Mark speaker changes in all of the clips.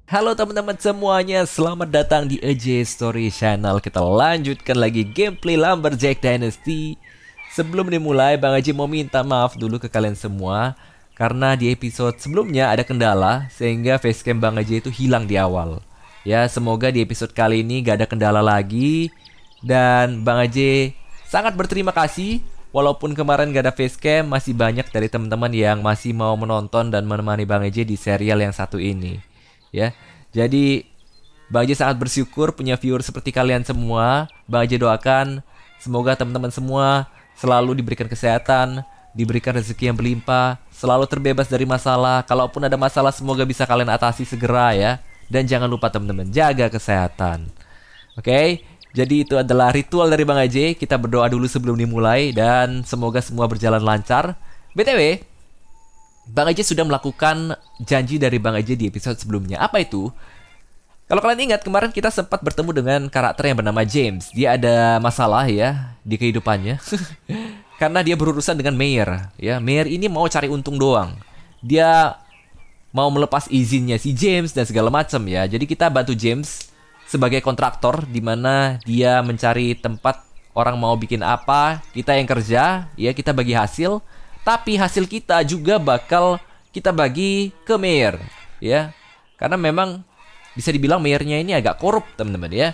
Speaker 1: Halo teman-teman semuanya, selamat datang di AJ Story Channel. Kita lanjutkan lagi gameplay Lumberjack Dynasty. Sebelum dimulai, Bang Aji mau minta maaf dulu ke kalian semua karena di episode sebelumnya ada kendala sehingga facecam Bang Aji itu hilang di awal. Ya, semoga di episode kali ini gak ada kendala lagi. Dan Bang Aji sangat berterima kasih. Walaupun kemarin gak ada facecam, masih banyak dari teman-teman yang masih mau menonton dan menemani Bang Aji di serial yang satu ini. Ya, jadi Bang Aji sangat bersyukur punya viewer seperti kalian semua. Bang Aji doakan semoga teman-teman semua selalu diberikan kesehatan, diberikan rezeki yang berlimpah, selalu terbebas dari masalah. Kalaupun ada masalah semoga bisa kalian atasi segera ya. Dan jangan lupa teman-teman, jaga kesehatan. Oke, jadi itu adalah ritual dari Bang Aji. Kita berdoa dulu sebelum dimulai dan semoga semua berjalan lancar. BTW, Bang Aji sudah melakukan janji dari Bang Aji di episode sebelumnya. Apa itu? Kalau kalian ingat, kemarin kita sempat bertemu dengan karakter yang bernama James. Dia ada masalah ya di kehidupannya. Karena dia berurusan dengan Mayor. Ya, Mayor ini mau cari untung doang. Dia mau melepas izinnya si James dan segala macam ya. Jadi kita bantu James sebagai kontraktor, di mana dia mencari tempat orang mau bikin apa, kita yang kerja, ya kita bagi hasil. Tapi hasil kita juga bakal kita bagi ke mayor, ya. Karena memang bisa dibilang mayornya ini agak korup, teman-teman ya.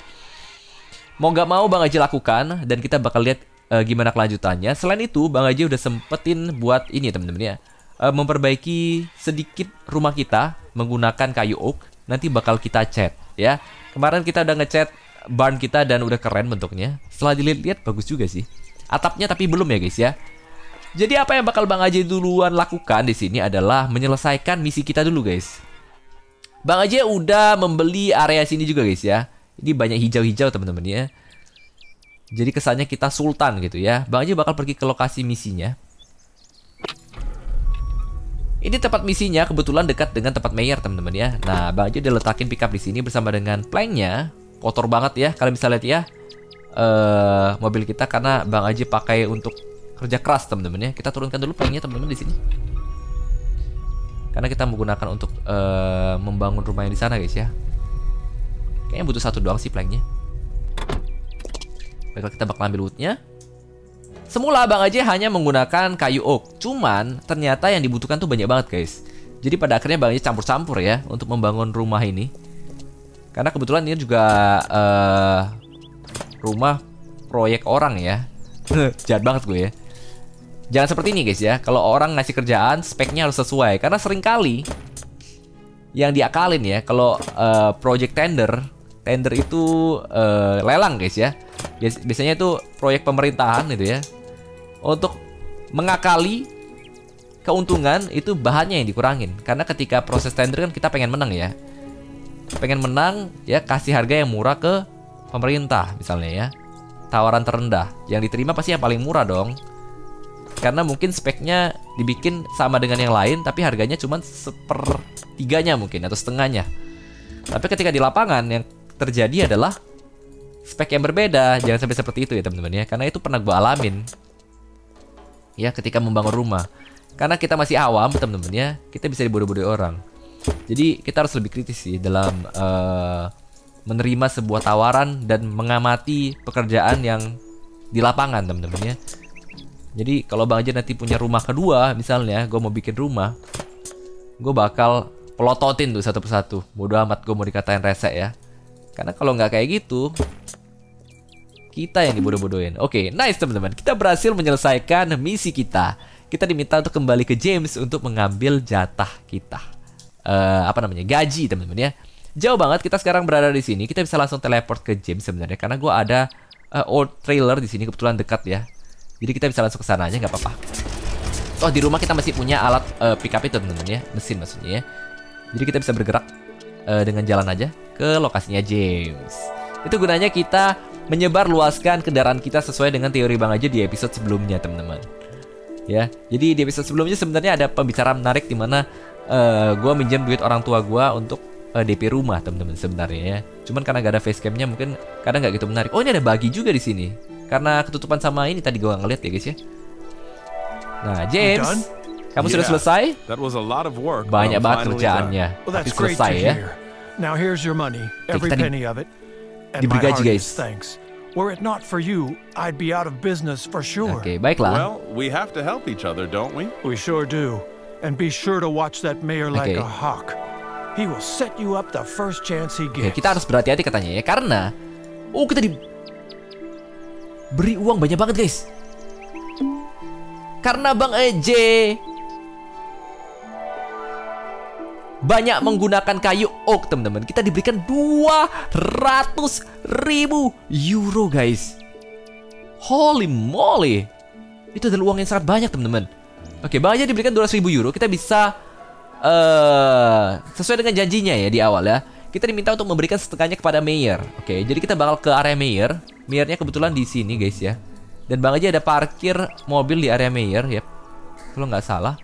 Speaker 1: Mau gak mau Bang Aji lakukan dan kita bakal lihat gimana kelanjutannya. Selain itu, Bang Aji udah sempetin buat ini, teman-teman ya. Memperbaiki sedikit rumah kita menggunakan kayu oak. Nanti bakal kita cat, ya. Kemarin kita udah ngecat barn kita dan udah keren bentuknya. Setelah dilihat-lihat bagus juga sih. Atapnya tapi belum ya, guys ya. Jadi apa yang bakal Bang Aji duluan lakukan di sini adalah menyelesaikan misi kita dulu, guys. Bang Aji udah membeli area sini juga, guys ya. Ini banyak hijau-hijau, teman-teman ya. Jadi kesannya kita sultan gitu ya. Bang Aji bakal pergi ke lokasi misinya. Ini tempat misinya kebetulan dekat dengan tempat mayor, teman-teman ya. Nah, Bang Aji udah letakin pickup di sini bersama dengan planknya. Kotor banget ya, kalian bisa lihat ya. Mobil kita karena Bang Aji pakai untuk kerja keras, teman-teman ya. Kita turunkan dulu planknya, teman-teman, di sini. Karena kita menggunakan untuk membangun rumah yang di sana, guys ya. Kayaknya butuh satu doang sih planknya. Baiklah, kita bakal ambil woodnya. Semula Bang Aji hanya menggunakan kayu oak. Cuman ternyata yang dibutuhkan tuh banyak banget, guys. Jadi pada akhirnya Bang Aji campur-campur ya untuk membangun rumah ini. Karena kebetulan ini juga rumah proyek orang ya. Jahat banget gue ya. Jangan seperti ini, guys ya. Kalau orang ngasih kerjaan, speknya harus sesuai. Karena seringkali yang diakalin ya, kalau project tender itu lelang, guys ya. Biasanya itu proyek pemerintahan gitu ya. Untuk mengakali keuntungan itu bahannya yang dikurangin. Karena ketika proses tender kan kita pengen menang ya. Pengen menang ya, kasih harga yang murah ke pemerintah misalnya ya. Tawaran terendah. Yang diterima pasti yang paling murah dong. Karena mungkin speknya dibikin sama dengan yang lain, tapi harganya cuma sepertiganya mungkin, atau setengahnya. Tapi ketika di lapangan yang terjadi adalah spek yang berbeda. Jangan sampai seperti itu ya, teman-teman ya. Karena itu pernah gue alamin ya ketika membangun rumah. Karena kita masih awam, teman-teman ya, kita bisa dibodoh-bodohi orang. Jadi kita harus lebih kritis sih dalam menerima sebuah tawaran dan mengamati pekerjaan yang di lapangan, teman-teman ya. Jadi kalau Bang Aji nanti punya rumah kedua, misalnya gue mau bikin rumah, gue bakal pelototin tuh satu persatu. Bodoh amat gue mau dikatain rese ya. Karena kalau nggak kayak gitu, kita yang dibodoh-bodohin. Oke, nice teman-teman. Kita berhasil menyelesaikan misi kita. Kita diminta untuk kembali ke James untuk mengambil jatah kita. Gaji, teman-teman ya. Jauh banget, kita sekarang berada di sini. Kita bisa langsung teleport ke James sebenarnya. Karena gue ada old trailer di sini, kebetulan dekat ya. Jadi kita bisa langsung ke sana aja, nggak apa-apa. Oh, di rumah kita masih punya alat pickup itu, teman-teman ya. Mesin maksudnya ya. Jadi kita bisa bergerak dengan jalan aja ke lokasinya James. Itu gunanya kita menyebar luaskan kendaraan kita sesuai dengan teori Bang Aji di episode sebelumnya, teman-teman. Ya, jadi di episode sebelumnya sebenarnya ada pembicaraan menarik di mana gue minjem duit orang tua gue untuk DP rumah, teman-teman sebenarnya ya. Cuman karena gak ada facecamnya mungkin kadang nggak gitu menarik. Oh, ini ada bagi juga di sini. Karena ketutupan sama ini tadi gue ngeliat ya, guys ya. Nah, James, kamu sudah selesai? Banyak banget kerjaannya. Tapi selesai ya.
Speaker 2: Now here's your money, every
Speaker 1: kita
Speaker 2: penny of it. And
Speaker 1: diberi
Speaker 2: my
Speaker 1: gaji, guys.
Speaker 2: heartiest thanks. Were it not for you, I'd be out of business for sure.
Speaker 1: Oke, baiklah.
Speaker 3: Well, we have to help each other, don't we?
Speaker 2: We sure do. And be sure to watch that mayor like
Speaker 1: Oke.
Speaker 2: a hawk. He will set you up the first chance he
Speaker 1: Oke,
Speaker 2: gets.
Speaker 1: kita harus berhati-hati katanya ya, karena kita diberi uang banyak banget, guys. Karena Bang EJ banyak menggunakan kayu oak, teman-teman. Kita diberikan 200.000 euro, guys. Holy moly. Itu adalah uang yang sangat banyak, teman-teman. Oke, Bang EJ diberikan 200.000 euro. Kita bisa sesuai dengan janjinya ya di awal ya. Kita diminta untuk memberikan setengahnya kepada mayor. Oke, jadi kita bakal ke area mayor. Mayornya kebetulan di sini, guys ya. Dan Bang EJ ada parkir mobil di area mayor, ya. Kalau nggak salah.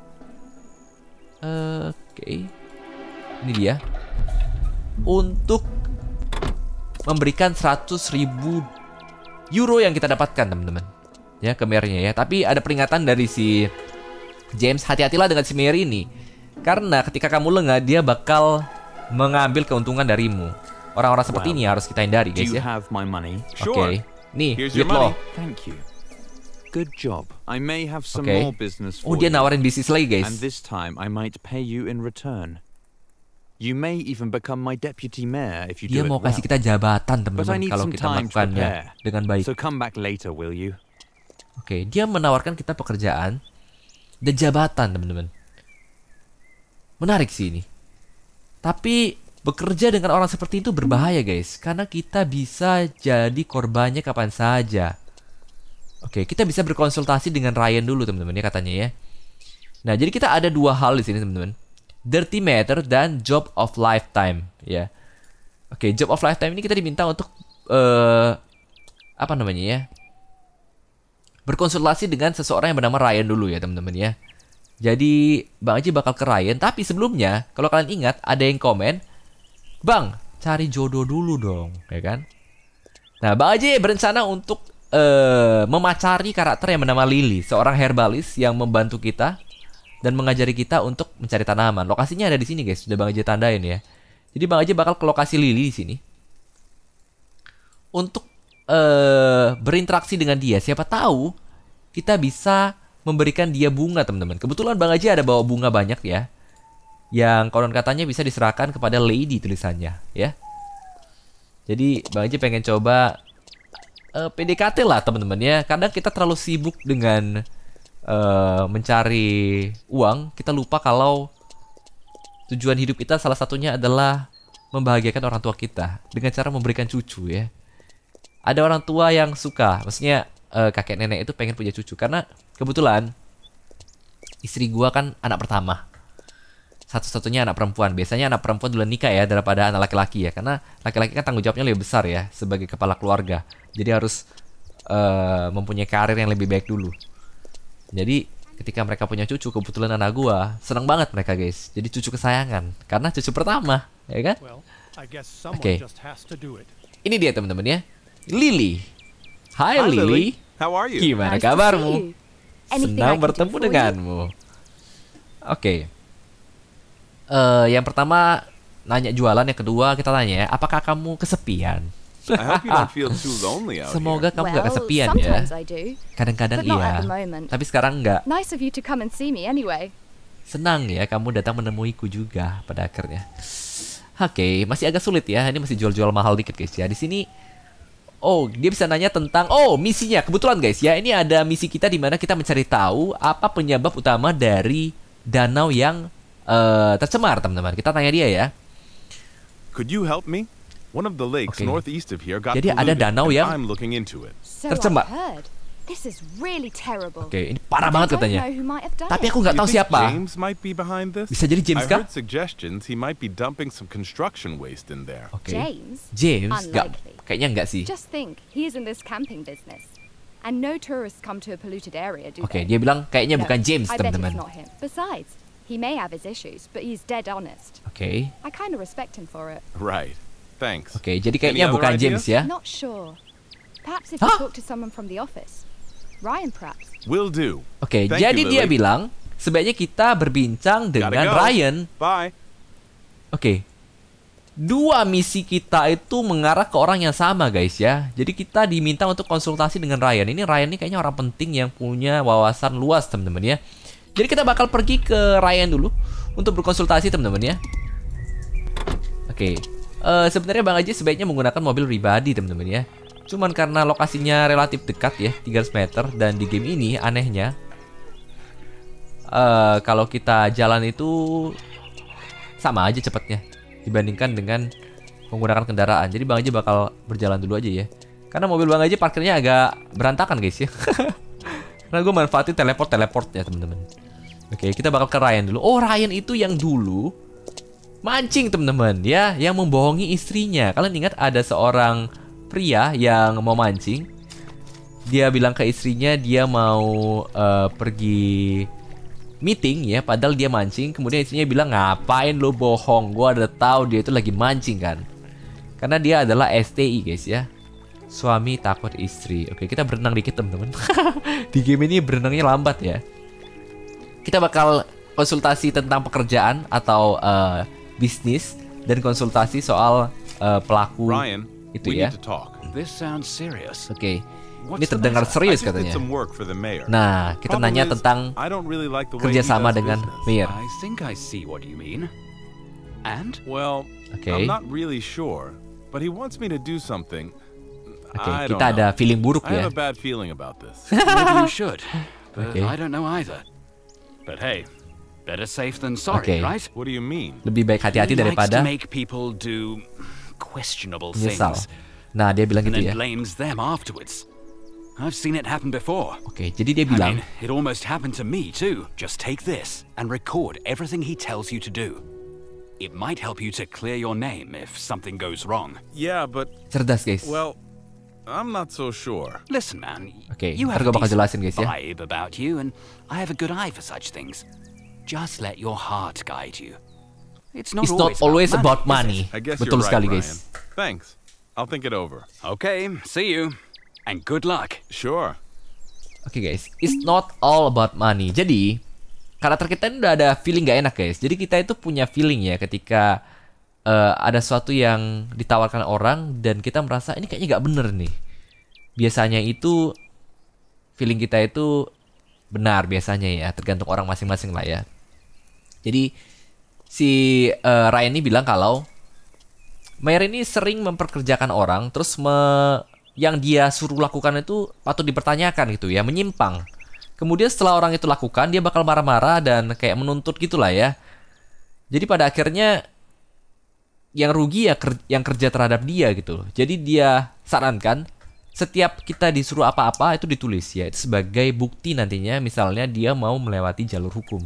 Speaker 1: Oke. Ini dia. Untuk memberikan 100.000 euro yang kita dapatkan, teman-teman. Ya, ke mayornya ya. Tapi ada peringatan dari si James, hati-hatilah dengan si mayor ini. Karena ketika kamu lengah, dia bakal mengambil keuntungan darimu. Orang-orang seperti ini harus kita hindari, guys ya. Oke. Nih, duit lo.
Speaker 4: Thank you. Good job. I may have some
Speaker 1: Oke.
Speaker 4: more business for
Speaker 1: Oh, dia
Speaker 4: you.
Speaker 1: nawarin bisnis lagi, guys.
Speaker 4: And this time I might pay you in return. You may even become my deputy mayor if you
Speaker 1: Dia
Speaker 4: do
Speaker 1: mau
Speaker 4: it well.
Speaker 1: kasih kita jabatan,
Speaker 4: But I
Speaker 1: teman-teman,
Speaker 4: need
Speaker 1: kalau
Speaker 4: some
Speaker 1: kita
Speaker 4: time to
Speaker 1: melakukannya
Speaker 4: prepare.
Speaker 1: dengan baik.
Speaker 4: So come back later, will you?
Speaker 1: Oke, dia menawarkan kita pekerjaan dan jabatan, teman-teman. Menarik sih ini. Tapi bekerja dengan orang seperti itu berbahaya, guys, karena kita bisa jadi korbannya kapan saja. Oke, kita bisa berkonsultasi dengan Ryan dulu, teman-teman ya, katanya ya. Nah, jadi kita ada dua hal di sini, teman-teman. Dirty Matter dan Job of Lifetime ya. Oke, Job of Lifetime ini kita diminta untuk apa namanya ya? Berkonsultasi dengan seseorang yang bernama Ryan dulu ya, teman-teman ya. Jadi Bang Aji bakal ke Ryan, tapi sebelumnya kalau kalian ingat ada yang komen, "Bang, cari jodoh dulu dong," ya kan? Nah, Bang Aji berencana untuk memacari karakter yang bernama Lily, seorang herbalis yang membantu kita dan mengajari kita untuk mencari tanaman. Lokasinya ada di sini, guys. Sudah Bang Aji tandain ya. Jadi Bang Aji bakal ke lokasi Lily di sini untuk berinteraksi dengan dia. Siapa tahu kita bisa memberikan dia bunga, teman-teman. Kebetulan Bang Aji ada bawa bunga banyak ya, yang konon katanya bisa diserahkan kepada Lady tulisannya ya. Jadi Bang Aji pengen coba PDKT lah, teman-teman ya. Kadang kita terlalu sibuk dengan mencari uang, kita lupa kalau tujuan hidup kita salah satunya adalah membahagiakan orang tua kita dengan cara memberikan cucu ya. Ada orang tua yang suka, maksudnya kakek nenek itu pengen punya cucu, karena kebetulan istri gua kan anak pertama, satu-satunya anak perempuan. Biasanya anak perempuan duluan nikah ya daripada anak laki-laki ya, karena laki-laki kan tanggung jawabnya lebih besar ya sebagai kepala keluarga. Jadi harus mempunyai karir yang lebih baik dulu. Jadi ketika mereka punya cucu, kebetulan anak gua seneng banget mereka, guys. Jadi cucu kesayangan karena cucu pertama, ya kan? Oke. Ini dia, teman-teman ya. Lily. Hai Lily.
Speaker 3: How are you?
Speaker 1: Gimana
Speaker 5: Nice to
Speaker 1: kabarmu?
Speaker 5: see you. Anything I
Speaker 1: Senang
Speaker 5: can
Speaker 1: bertemu
Speaker 5: do for
Speaker 1: denganmu. Oke. Yang pertama nanya jualan, yang kedua kita tanya ya, apakah kamu kesepian?
Speaker 3: I hope you don't feel too lonely out
Speaker 1: Semoga
Speaker 3: here.
Speaker 1: kamu gak kesepian ya.
Speaker 5: sometimes I do.
Speaker 1: Kadang-kadang
Speaker 5: But not
Speaker 1: iya.
Speaker 5: at the moment.
Speaker 1: Tapi sekarang enggak.
Speaker 5: Nice of you to come and see me anyway.
Speaker 1: Senang ya kamu datang menemuiku juga pada akhirnya. Oke, masih agak sulit ya. Ini masih jual-jual mahal dikit, guys ya. Di sini dia bisa nanya tentang misinya. Kebetulan, guys ya, ini ada misi kita di mana kita mencari tahu apa penyebab utama dari danau yang tercemar, teman-teman. Kita tanya dia ya.
Speaker 3: Could you help me? One of the lakes
Speaker 1: Oke.
Speaker 3: northeast of here got
Speaker 1: Jadi ada
Speaker 3: polluted,
Speaker 1: danau
Speaker 3: and
Speaker 1: yang
Speaker 3: I'm looking into it.
Speaker 5: So
Speaker 1: tercemar.
Speaker 5: I heard. This is really terrible.
Speaker 1: Oke, ini parah
Speaker 5: I
Speaker 1: banget
Speaker 5: don't
Speaker 1: katanya.
Speaker 5: know who might have done
Speaker 1: Tapi
Speaker 5: it.
Speaker 1: aku nggak
Speaker 3: You
Speaker 1: tahu
Speaker 3: think
Speaker 1: siapa.
Speaker 3: James might be behind this?
Speaker 1: Bisa jadi James
Speaker 3: I
Speaker 1: kah?
Speaker 3: heard suggestions he might be dumping some construction waste in there.
Speaker 1: Oke.
Speaker 5: James?
Speaker 1: James nggak,
Speaker 5: Unlikely.
Speaker 1: kayaknya nggak sih.
Speaker 5: Just think, he is in this camping business. And no tourists come to a polluted area, do
Speaker 1: Oke,
Speaker 5: they?
Speaker 1: dia bilang kayaknya
Speaker 5: No,
Speaker 1: bukan James,
Speaker 5: I bet it's
Speaker 1: teman-teman.
Speaker 5: not him. Besides, he may have his issues, but he's dead honest.
Speaker 1: Oke.
Speaker 5: I kind of respect him for it.
Speaker 3: Right. Thanks.
Speaker 1: Oke, jadi kayaknya
Speaker 3: Any other
Speaker 1: bukan
Speaker 3: ideas?
Speaker 1: James ya.
Speaker 5: Not sure. Perhaps if
Speaker 1: Huh?
Speaker 5: you talk to someone from the office. Ryan, perhaps.
Speaker 3: Will do.
Speaker 1: Oke,
Speaker 3: Thank
Speaker 1: jadi
Speaker 3: you,
Speaker 1: dia
Speaker 3: Lily.
Speaker 1: bilang sebaiknya kita berbincang
Speaker 3: Gotta
Speaker 1: dengan
Speaker 3: go.
Speaker 1: Ryan.
Speaker 3: Bye.
Speaker 1: Oke. dua misi kita itu mengarah ke orang yang sama guys ya. Jadi kita diminta untuk konsultasi dengan Ryan. Ini Ryan ini kayaknya orang penting yang punya wawasan luas teman-teman ya. Jadi kita bakal pergi ke Ryan dulu untuk berkonsultasi teman-teman ya. Oke. Sebenarnya Bang Aji sebaiknya menggunakan mobil pribadi teman-teman ya. Cuman karena lokasinya relatif dekat ya, 300 meter. Dan di game ini anehnya kalau kita jalan itu sama aja cepatnya dibandingkan dengan menggunakan kendaraan. Jadi Bang Aji bakal berjalan dulu aja ya. Karena mobil Bang Aji parkirnya agak berantakan guys ya. Karena gue manfaatin teleport ya teman-teman. Oke, kita bakal ke Ryan dulu. Oh, Ryan itu yang dulu mancing teman-teman ya, yang membohongi istrinya. Kalian ingat ada seorang pria yang mau mancing. Dia bilang ke istrinya dia mau pergi meeting ya, padahal dia mancing. Kemudian istrinya bilang, ngapain lo bohong, gua udah tahu dia itu lagi mancing kan. Karena dia adalah STI guys ya, suami takut istri. Oke, kita berenang dikit teman-teman. Di game ini berenangnya lambat ya. Kita bakal konsultasi tentang pekerjaan atau bisnis, dan konsultasi soal pelaku
Speaker 3: Ryan,
Speaker 1: itu
Speaker 3: we
Speaker 1: ya.
Speaker 3: need to talk.
Speaker 6: This sounds serious.
Speaker 1: Oke,
Speaker 3: What's
Speaker 1: ini
Speaker 3: the
Speaker 1: terdengar
Speaker 3: matter?
Speaker 1: serius
Speaker 3: I just did
Speaker 1: katanya.
Speaker 3: some work for the mayor.
Speaker 1: Nah, kita
Speaker 3: Problem
Speaker 1: nanya
Speaker 3: is,
Speaker 1: tentang
Speaker 3: I don't really like the way he
Speaker 1: kerjasama
Speaker 3: does
Speaker 1: dengan
Speaker 3: business.
Speaker 1: mayor.
Speaker 6: I think I see what you mean. And?
Speaker 3: Well,
Speaker 1: Oke.
Speaker 3: I'm not really sure, but he wants me to do something.
Speaker 1: Oke,
Speaker 3: I don't
Speaker 1: kita ada
Speaker 3: know.
Speaker 1: feeling buruk
Speaker 3: I
Speaker 1: ya.
Speaker 3: have a bad feeling about this.
Speaker 6: Maybe you should. But
Speaker 1: Okay.
Speaker 6: I don't know either. But hey, better safe than sorry,
Speaker 1: Okay.
Speaker 6: right?
Speaker 3: What do you mean?
Speaker 1: Lebih baik hati-hati
Speaker 6: He likes
Speaker 1: daripada
Speaker 6: to make people do questionable
Speaker 1: menyesal.
Speaker 6: things
Speaker 1: Nah, dia bilang
Speaker 6: and
Speaker 1: gitu
Speaker 6: then
Speaker 1: ya.
Speaker 6: blames them afterwards. I've seen it happen before.
Speaker 1: Oke, jadi dia
Speaker 6: I
Speaker 1: bilang,
Speaker 6: mean, it almost happened to me too. Just take this and record everything he tells you to do. It might help you to clear your name if something goes wrong.
Speaker 3: Yeah, but,
Speaker 1: cerdas guys.
Speaker 3: well, I'm not so sure.
Speaker 6: Listen, man.
Speaker 1: Oke,
Speaker 6: you
Speaker 1: ntar
Speaker 6: have
Speaker 1: gue
Speaker 6: a
Speaker 1: bakal
Speaker 6: decent
Speaker 1: jelasin guys ya.
Speaker 6: vibe about you, and I have a good eye for such things. Just let your heart guide you. It's not
Speaker 1: It's not always about money.
Speaker 3: I guess
Speaker 1: Betul
Speaker 3: you're right,
Speaker 1: sekali
Speaker 3: Ryan.
Speaker 1: guys.
Speaker 3: Thanks. I'll think it over.
Speaker 6: Okay, see you, and good luck.
Speaker 3: Sure.
Speaker 1: Oke guys, it's not all about money. Jadi karakter kita ini udah ada feeling gak enak guys. Jadi kita itu punya feeling ya ketika ada sesuatu yang ditawarkan orang dan kita merasa ini kayaknya gak bener nih. Biasanya itu feeling kita itu benar biasanya ya, tergantung orang masing-masing lah ya. Jadi si Ryan ini bilang kalau Mayor ini sering memperkerjakan orang, terus yang dia suruh lakukan itu patut dipertanyakan gitu ya, menyimpang. Kemudian setelah orang itu lakukan, dia bakal marah-marah dan kayak menuntut gitulah ya. Jadi pada akhirnya yang rugi ya yang kerja terhadap dia gitu. Jadi dia sarankan setiap kita disuruh apa-apa itu ditulis ya, itu sebagai bukti nantinya misalnya dia mau melewati jalur hukum.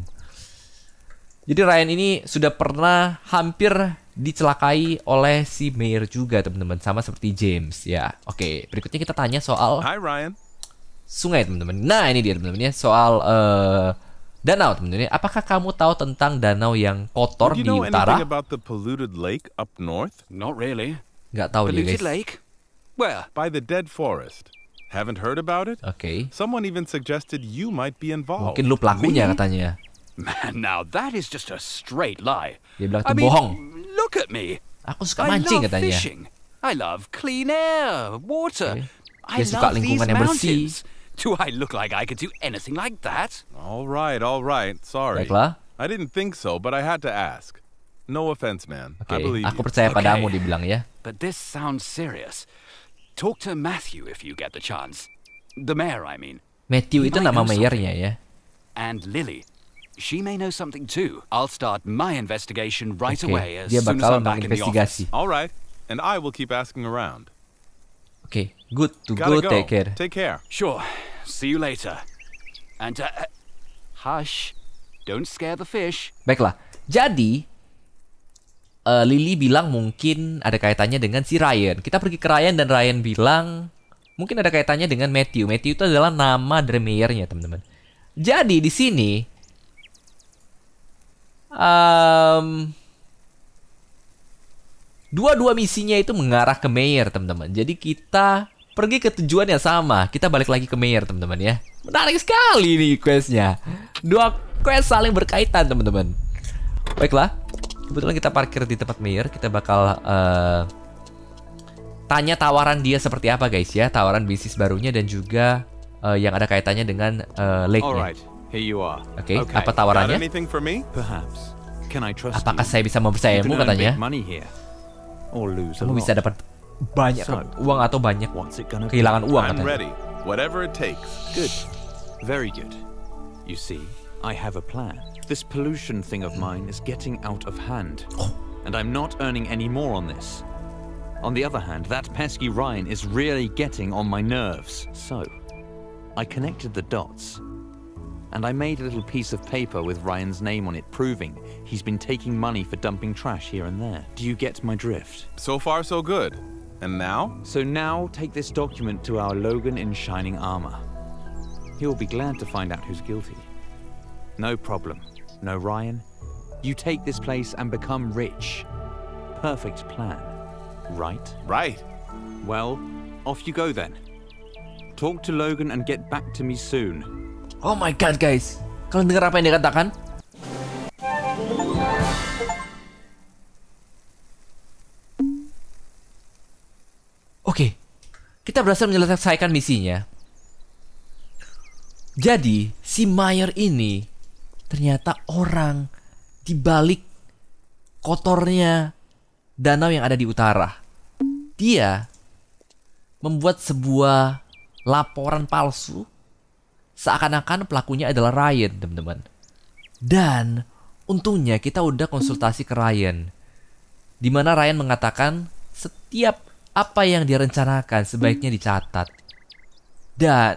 Speaker 1: Jadi Ryan ini sudah pernah hampir dicelakai oleh si Mayor juga teman-teman, sama seperti James ya. Oke, berikutnya kita tanya soal
Speaker 3: Hi, Ryan.
Speaker 1: sungai teman-teman. Nah ini dia teman-teman ya, soal danau teman-teman ya. Apakah kamu tahu tentang danau yang kotor
Speaker 3: Do you
Speaker 1: di
Speaker 3: know
Speaker 1: utara?
Speaker 3: anything about the polluted lake up north?
Speaker 6: Not really.
Speaker 1: Nggak tahu dia
Speaker 6: Polluted
Speaker 1: guys.
Speaker 6: lake? Where?
Speaker 3: By the dead forest. Haven't heard about it?
Speaker 1: Oke,
Speaker 3: Someone even suggested you might be involved.
Speaker 1: mungkin lu pelakunya
Speaker 3: Me?
Speaker 1: katanya.
Speaker 6: Man, now that is just a straight lie.
Speaker 1: Dia bilang
Speaker 6: I
Speaker 1: itu
Speaker 6: mean,
Speaker 1: bohong.
Speaker 6: look at me.
Speaker 1: Aku suka
Speaker 6: I
Speaker 1: mancing
Speaker 6: love
Speaker 1: katanya.
Speaker 6: fishing. I love clean air, water.
Speaker 1: Oke.
Speaker 6: I
Speaker 1: Dia suka
Speaker 6: love these
Speaker 1: lingkungan yang bersih.
Speaker 6: mountains. Do I look like I could do anything like that?
Speaker 3: All right, all right. Sorry.
Speaker 1: Baiklah.
Speaker 3: I didn't think so, but I had to ask. No offense, man.
Speaker 1: Oke,
Speaker 3: I believe
Speaker 1: aku
Speaker 3: you.
Speaker 1: percaya
Speaker 6: Okay.
Speaker 1: padamu dibilang ya.
Speaker 6: But this sounds serious. Talk to Matthew if you get the chance. The mayor, I mean.
Speaker 1: Matthew
Speaker 6: He
Speaker 1: itu
Speaker 6: might
Speaker 1: nama
Speaker 6: know
Speaker 1: mayornya ya.
Speaker 6: And Lily. She may know something too. I'll start my investigation right
Speaker 1: Oke,
Speaker 6: away as
Speaker 1: dia
Speaker 6: soon as
Speaker 1: bakal
Speaker 6: I'm back in the office.
Speaker 1: menginvestigasi.
Speaker 3: All right, and I will keep asking around.
Speaker 1: Oke, good to go,
Speaker 3: Gotta go.
Speaker 1: take care.
Speaker 3: Take care.
Speaker 6: Sure. See you later. And hush. Don't scare the fish.
Speaker 1: Baiklah, jadi Lily bilang mungkin ada kaitannya dengan si Ryan. Kita pergi ke Ryan dan Ryan bilang mungkin ada kaitannya dengan Matthew. Matthew itu adalah nama dari mayornya, teman-teman. Jadi di sini dua-dua misinya itu mengarah ke mayor, teman-teman. Jadi kita pergi ke tujuan yang sama. Kita balik lagi ke mayor, teman-teman ya. Menarik sekali nih questnya. Dua quest saling berkaitan, teman-teman. Baiklah, Kebetulan kita parkir di tempat mayor. Kita bakal tanya tawaran dia seperti apa guys ya. Tawaran bisnis barunya dan juga yang ada kaitannya dengan lake-nya.
Speaker 4: Alright, here you are.
Speaker 1: Oke,
Speaker 3: Okay.
Speaker 1: apa
Speaker 3: Got
Speaker 1: tawarannya?
Speaker 3: anything for me?
Speaker 4: Perhaps. Can I trust
Speaker 1: Apakah
Speaker 4: you?
Speaker 1: saya bisa
Speaker 4: You
Speaker 1: mempercayamu
Speaker 4: can earn
Speaker 1: katanya?
Speaker 4: big money here. Or lose a
Speaker 1: Kamu
Speaker 4: lot.
Speaker 1: bisa dapat banyak
Speaker 4: So,
Speaker 1: uang atau banyak
Speaker 4: What's it gonna be?
Speaker 1: kehilangan uang
Speaker 3: I'm
Speaker 1: katanya.
Speaker 3: ready. Whatever it takes.
Speaker 4: Good. Very good. You see, I have a plan. This pollution thing of mine is getting out of hand. And I'm not earning any more on this. On the other hand, that pesky Ryan is really getting on my nerves. So, I connected the dots. And I made a little piece of paper with Ryan's name on it, proving he's been taking money for dumping trash here and there. Do you get my drift?
Speaker 3: So far, so good. And now?
Speaker 4: So now take this document to our Logan in shining armor. He'll be glad to find out who's guilty. No problem. No, Ryan. You take this place and become rich. Perfect plan. Right?
Speaker 3: Right.
Speaker 4: Well, off you go then. Talk to Logan and get back to me soon.
Speaker 1: Oh my god guys, kalian dengar apa yang dia katakan? Oke, kita berhasil menyelesaikan misinya. Jadi, si Mayer ini ternyata orang di balik kotornya danau yang ada di utara. Dia membuat sebuah laporan palsu seakan-akan pelakunya adalah Ryan, teman-teman. Dan untungnya kita udah konsultasi ke Ryan, di mana Ryan mengatakan setiap apa yang dia rencanakan sebaiknya dicatat. Dan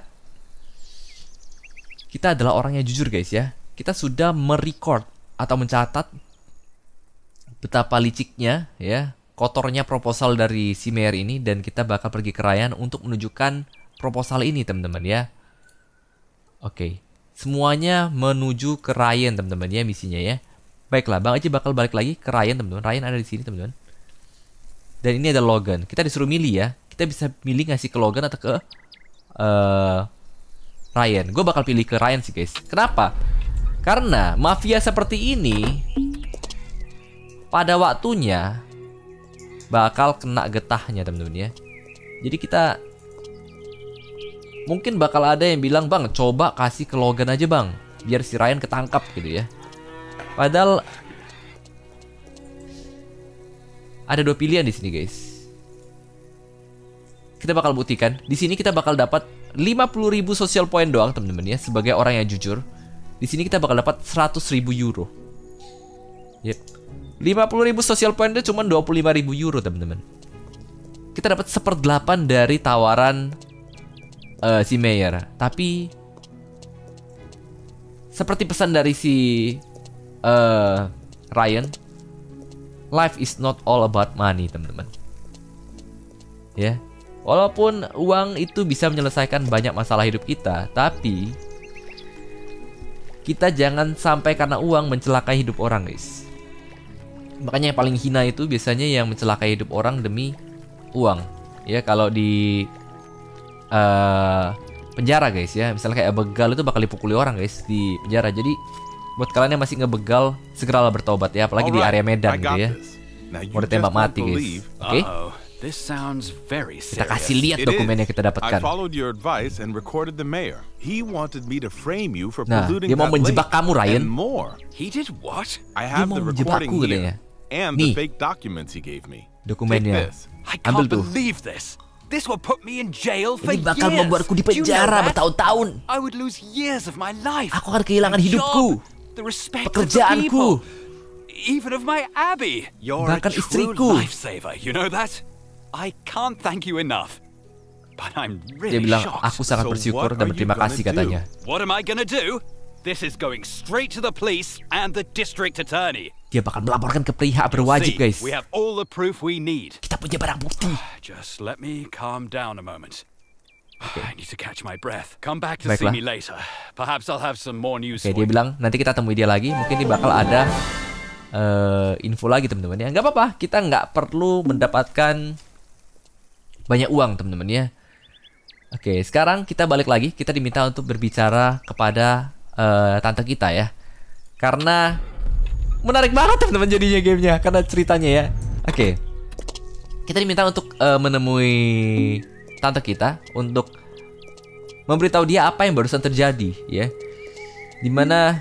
Speaker 1: kita adalah orang yang jujur guys ya. Kita sudah merecord atau mencatat betapa liciknya ya, kotornya proposal dari si Mayer ini, dan kita bakal pergi ke Ryan untuk menunjukkan proposal ini teman-teman ya. Oke, semuanya menuju ke Ryan teman-teman ya misinya ya. Baiklah, Bang Aji bakal balik lagi ke Ryan teman-teman. Ryan ada di sini teman-teman. Dan ini ada Logan. Kita disuruh milih ya. Kita bisa milih ngasih ke Logan atau ke Ryan. Gue bakal pilih ke Ryan sih guys. Kenapa? Karena mafia seperti ini pada waktunya bakal kena getahnya teman-teman ya. Jadi kita mungkin bakal ada yang bilang, "Bang, coba kasih ke Logan aja bang, biar si Ryan ketangkap gitu ya." Padahal ada dua pilihan di sini guys. Kita bakal buktikan. Di sini kita bakal dapat 50.000 social point doang teman-teman ya, sebagai orang yang jujur. Di sini kita bakal dapat 100.000 euro. Yep. 50.000 social point itu cuma 25.000 euro teman-teman. Kita dapat 1/8 dari tawaran si Mayer. Tapi seperti pesan dari si Ryan, life is not all about money teman-teman. Ya, walaupun uang itu bisa menyelesaikan banyak masalah hidup kita, tapi kita jangan sampai karena uang mencelakai hidup orang guys. Makanya yang paling hina itu biasanya yang mencelakai hidup orang demi uang. Ya, kalau di penjara guys ya, misalnya kayak begal itu bakal dipukuli orang guys di penjara. Jadi buat kalian yang masih ngebegal, segeralah bertobat ya, apalagi di area Medan gitu ya. Mau ditembak mati guys. Oke.
Speaker 6: This sounds very
Speaker 1: Kita
Speaker 6: serious.
Speaker 1: kasih lihat
Speaker 3: It
Speaker 1: dokumen
Speaker 3: is.
Speaker 1: yang kita dapatkan.
Speaker 3: I followed your advice and recorded the mayor. He wanted me to frame you for
Speaker 1: Nah,
Speaker 3: polluting
Speaker 1: dia mau
Speaker 3: that
Speaker 1: menjebak
Speaker 3: lake
Speaker 1: kamu, Ryan.
Speaker 3: and more.
Speaker 6: He did what?
Speaker 3: I have
Speaker 1: mau
Speaker 3: the
Speaker 1: menjebakku
Speaker 3: recording
Speaker 1: katanya.
Speaker 3: here and
Speaker 1: Nih.
Speaker 3: the fake documents he gave me.
Speaker 1: Dokumennya.
Speaker 3: Take this.
Speaker 6: I
Speaker 1: Ambil
Speaker 6: can't
Speaker 1: tuh.
Speaker 6: believe this. This will put me in jail for
Speaker 1: Ini bakal
Speaker 6: years.
Speaker 1: membuatku di
Speaker 6: Do you know
Speaker 1: penjara
Speaker 6: that?
Speaker 1: bertahun-tahun.
Speaker 6: I would lose years of my life.
Speaker 1: Aku akan kehilangan
Speaker 6: my
Speaker 1: hidupku,
Speaker 6: job, the respect
Speaker 1: pekerjaanku,
Speaker 6: of the people, even of my Abby. You're
Speaker 1: bahkan
Speaker 6: a true
Speaker 1: istriku.
Speaker 6: lifesaver. You know that? I can't thank you enough. But I'm
Speaker 1: Dia
Speaker 6: really
Speaker 1: bilang,
Speaker 6: shocked.
Speaker 1: aku sangat
Speaker 3: So
Speaker 1: bersyukur
Speaker 3: what
Speaker 1: dan
Speaker 3: are you
Speaker 1: berterima
Speaker 3: gonna
Speaker 1: kasih
Speaker 3: do?
Speaker 1: katanya.
Speaker 6: What am I gonna do? This is going straight to the police and the district attorney.
Speaker 1: Dia bakal melaporkan ke pihak berwajib
Speaker 6: See,
Speaker 1: guys.
Speaker 6: we have all the proof we need.
Speaker 1: Kita punya barang bukti.
Speaker 6: Just let me calm down a moment. I need to catch my breath. Come back to
Speaker 1: Baiklah.
Speaker 6: see me later. Perhaps I'll have some more news
Speaker 1: Oke,
Speaker 6: for
Speaker 1: dia
Speaker 6: you.
Speaker 1: bilang nanti kita temui dia lagi. Mungkin dia bakal ada info lagi teman-teman ya. Nggak apa-apa, kita nggak perlu mendapatkan banyak uang teman-teman ya. Oke, sekarang kita balik lagi. Kita diminta untuk berbicara kepada tante kita ya. Karena menarik banget teman-teman jadinya gamenya karena ceritanya ya. Oke. Kita diminta untuk menemui tante kita untuk memberitahu dia apa yang barusan terjadi ya. Dimana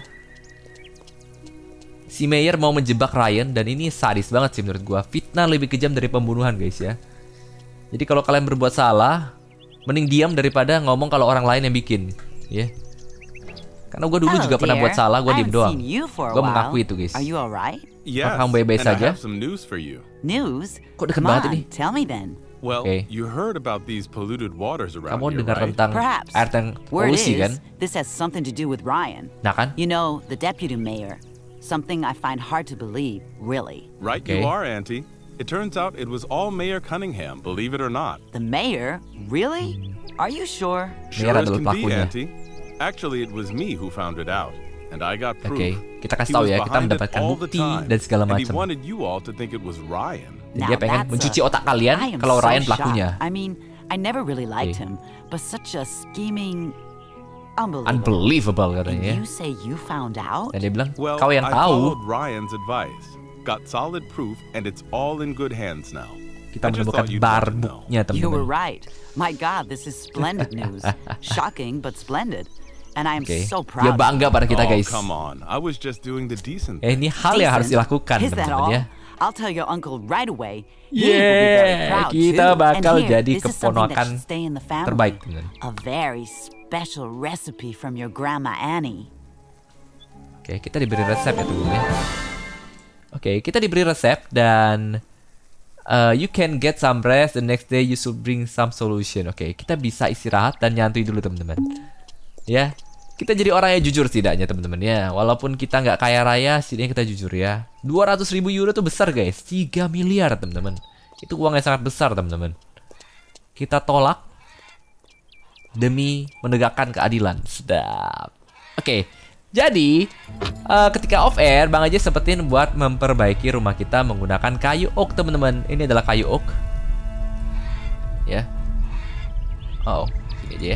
Speaker 1: si Mayer mau menjebak Ryan dan ini sadis banget sih menurut gua. Fitnah lebih kejam dari pembunuhan guys ya. Jadi kalau kalian berbuat salah, mending diam daripada ngomong kalau orang lain yang bikin ya. Karena gue dulu juga pernah buat salah, gue diem doang. Gue mengakui itu, guys.
Speaker 3: Yes,
Speaker 1: kamu baik-baik
Speaker 3: and I
Speaker 1: saja?
Speaker 3: have some news for you.
Speaker 7: News?
Speaker 1: Kok deket banget ini?
Speaker 7: Tell me then.
Speaker 3: Well,
Speaker 1: Okay.
Speaker 3: you heard about these polluted waters around
Speaker 1: Kamu
Speaker 3: here,
Speaker 1: dengar
Speaker 3: right?
Speaker 1: tentang
Speaker 7: Perhaps.
Speaker 1: air yang
Speaker 7: Word
Speaker 1: polusi
Speaker 7: is,
Speaker 1: kan?
Speaker 7: this has something to do with Ryan.
Speaker 1: Nah kan?
Speaker 7: You know, the deputy mayor. Something I find hard to believe, really.
Speaker 3: Right
Speaker 1: Okay.
Speaker 3: you are, Auntie. It turns out it was all Mayor Cunningham, believe it or not.
Speaker 7: The mayor? Really? Are you sure?
Speaker 3: Sure
Speaker 1: Mayor
Speaker 3: as
Speaker 1: adalah
Speaker 3: can be,
Speaker 1: pelakunya.
Speaker 3: Auntie. Actually, it was me who found it out, and I got proof.
Speaker 1: Oke, kita kasih
Speaker 3: He
Speaker 1: tahu
Speaker 3: was
Speaker 1: ya, kita
Speaker 3: behind it
Speaker 1: mendapatkan
Speaker 3: all the
Speaker 1: bukti
Speaker 3: time,
Speaker 1: dan segala
Speaker 3: and he
Speaker 1: macam.
Speaker 3: wanted you all to think it was Ryan.
Speaker 1: Dan dia pengen
Speaker 7: that's
Speaker 1: mencuci
Speaker 7: a-
Speaker 1: otak
Speaker 7: I
Speaker 1: kalian
Speaker 7: am
Speaker 1: kalau
Speaker 7: so
Speaker 1: Ryan pelakunya.
Speaker 7: shocked. I mean, I never really liked
Speaker 1: Okay.
Speaker 7: him, but such a scheming, unbelievable.
Speaker 1: Unbelievable
Speaker 7: And
Speaker 1: katanya ya.
Speaker 7: you say you found out?
Speaker 1: Dan dia bilang,
Speaker 3: Well,
Speaker 1: kau yang
Speaker 3: I
Speaker 1: tahu.
Speaker 3: followed Ryan's advice, got solid proof, and it's all in good hands now.
Speaker 1: Kita
Speaker 3: I just
Speaker 1: menemukan
Speaker 3: thought you'd want to know.
Speaker 1: barbuknya
Speaker 7: You were
Speaker 1: teman-teman.
Speaker 7: right. My God, this is splendid news. Shocking, but splendid. And I am
Speaker 1: Oke,
Speaker 7: so
Speaker 1: dia
Speaker 7: proud.
Speaker 1: bangga pada kita
Speaker 3: Oh,
Speaker 1: guys.
Speaker 3: come on. I was just doing the decent
Speaker 1: Ini hal yang harus
Speaker 7: Decent?
Speaker 1: dilakukan
Speaker 7: Is that
Speaker 1: teman-teman
Speaker 7: all?
Speaker 1: ya.
Speaker 7: I'll tell your uncle right away. He will be very
Speaker 1: Yeah,
Speaker 7: proud
Speaker 1: kita
Speaker 7: too.
Speaker 1: bakal
Speaker 7: And here,
Speaker 1: jadi
Speaker 7: this is something that
Speaker 1: keponakan
Speaker 7: should stay in the family.
Speaker 1: terbaik, teman.
Speaker 7: A very special recipe from your grandma Annie.
Speaker 1: Oke, kita diberi resep ya teman-teman ya. Oke, kita diberi resep dan you can get some rest. The next day you should bring some solution. Oke, kita bisa istirahat dan nyantui dulu teman-teman. Ya, kita jadi orang yang jujur setidaknya teman-teman ya. Walaupun kita nggak kaya raya, setidaknya kita jujur ya. 200.000 euro tuh besar guys, 3 miliar teman-teman. Itu uang yang sangat besar teman-teman. Kita tolak demi menegakkan keadilan. Sedap. Oke. Jadi, ketika off air, Bang Aji sempetin buat memperbaiki rumah kita menggunakan kayu oak, teman-teman. Ini adalah kayu oak. Ya. Oh, sini aja ya.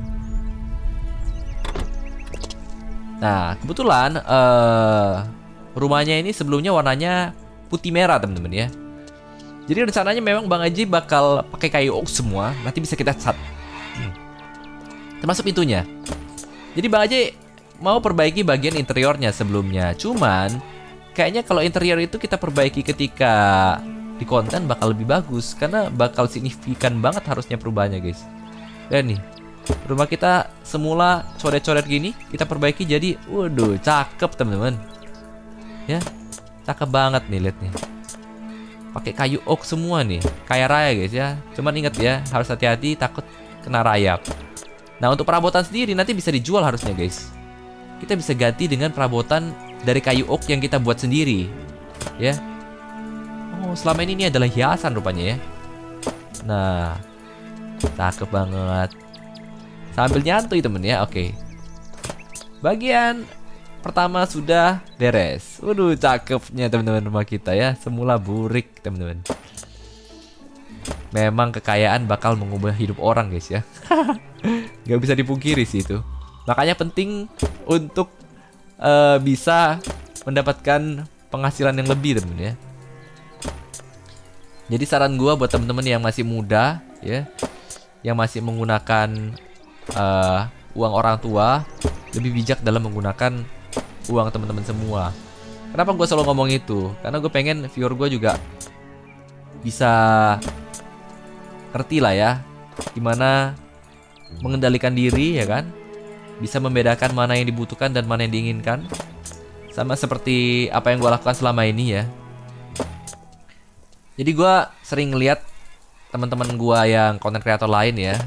Speaker 1: Nah, kebetulan rumahnya ini sebelumnya warnanya putih merah, teman-teman ya. Jadi rencananya memang Bang Aji bakal pakai kayu oak semua. Nanti bisa kita cat. Termasuk pintunya. Jadi Bang Aji mau perbaiki bagian interiornya sebelumnya. Cuman kayaknya kalau interior itu kita perbaiki ketika di konten bakal lebih bagus, karena bakal signifikan banget harusnya perubahannya guys. Dan nih, rumah kita semula coret-coret gini, kita perbaiki jadi waduh cakep teman-teman. Ya, cakep banget nih, lihat nih. Pakai kayu oak semua nih, kaya raya guys ya. Cuman ingat ya, harus hati-hati takut kena rayap. Nah, untuk perabotan sendiri nanti bisa dijual harusnya guys. Kita bisa ganti dengan perabotan dari kayu oak yang kita buat sendiri. Ya. Oh, selama ini adalah hiasan rupanya ya. Nah, cakep banget. Sambil nyantui temen ya, oke. Bagian pertama sudah beres. Waduh, cakepnya teman-teman rumah kita ya. Semula burik teman-teman. Memang kekayaan bakal mengubah hidup orang guys ya. Gak bisa dipungkiri sih itu. Makanya penting untuk bisa mendapatkan penghasilan yang lebih teman-teman ya. Jadi saran gua buat teman-teman yang masih muda ya, yang masih menggunakan uang orang tua, lebih bijak dalam menggunakan uang teman-teman semua. Kenapa gua selalu ngomong itu? Karena gue pengen viewer gua juga bisa ngerti lah ya, gimana mengendalikan diri ya kan. Bisa membedakan mana yang dibutuhkan dan mana yang diinginkan. Sama seperti apa yang gue lakukan selama ini ya. Jadi gue sering ngeliat teman-teman gue yang content creator lain ya,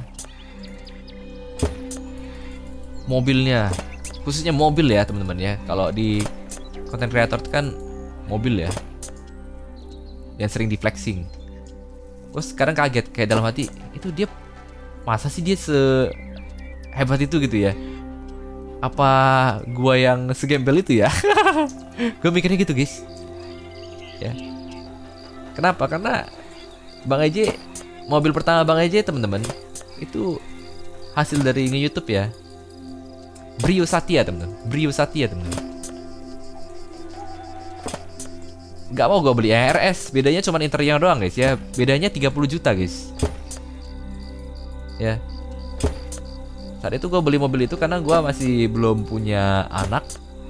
Speaker 1: mobilnya, khususnya mobil ya teman-teman ya. Kalau di content creator itu kan mobil ya, yang sering di flexing. Gue sekarang kaget, kayak dalam hati, itu dia, masa sih dia sehebat itu gitu ya? Apa gua yang segembel itu ya? Gue mikirnya gitu guys. Ya. Kenapa? Karena Bang Eje, mobil pertama Bang Eje teman-teman, itu hasil dari nge-YouTube ya. Brio Satya teman-teman. Brio Satya teman-teman. nggak mau gue beli RS. Bedanya cuma interior doang guys ya. Bedanya 30 juta guys. Ya. Saat itu gue beli mobil itu karena gue masih belum punya anak.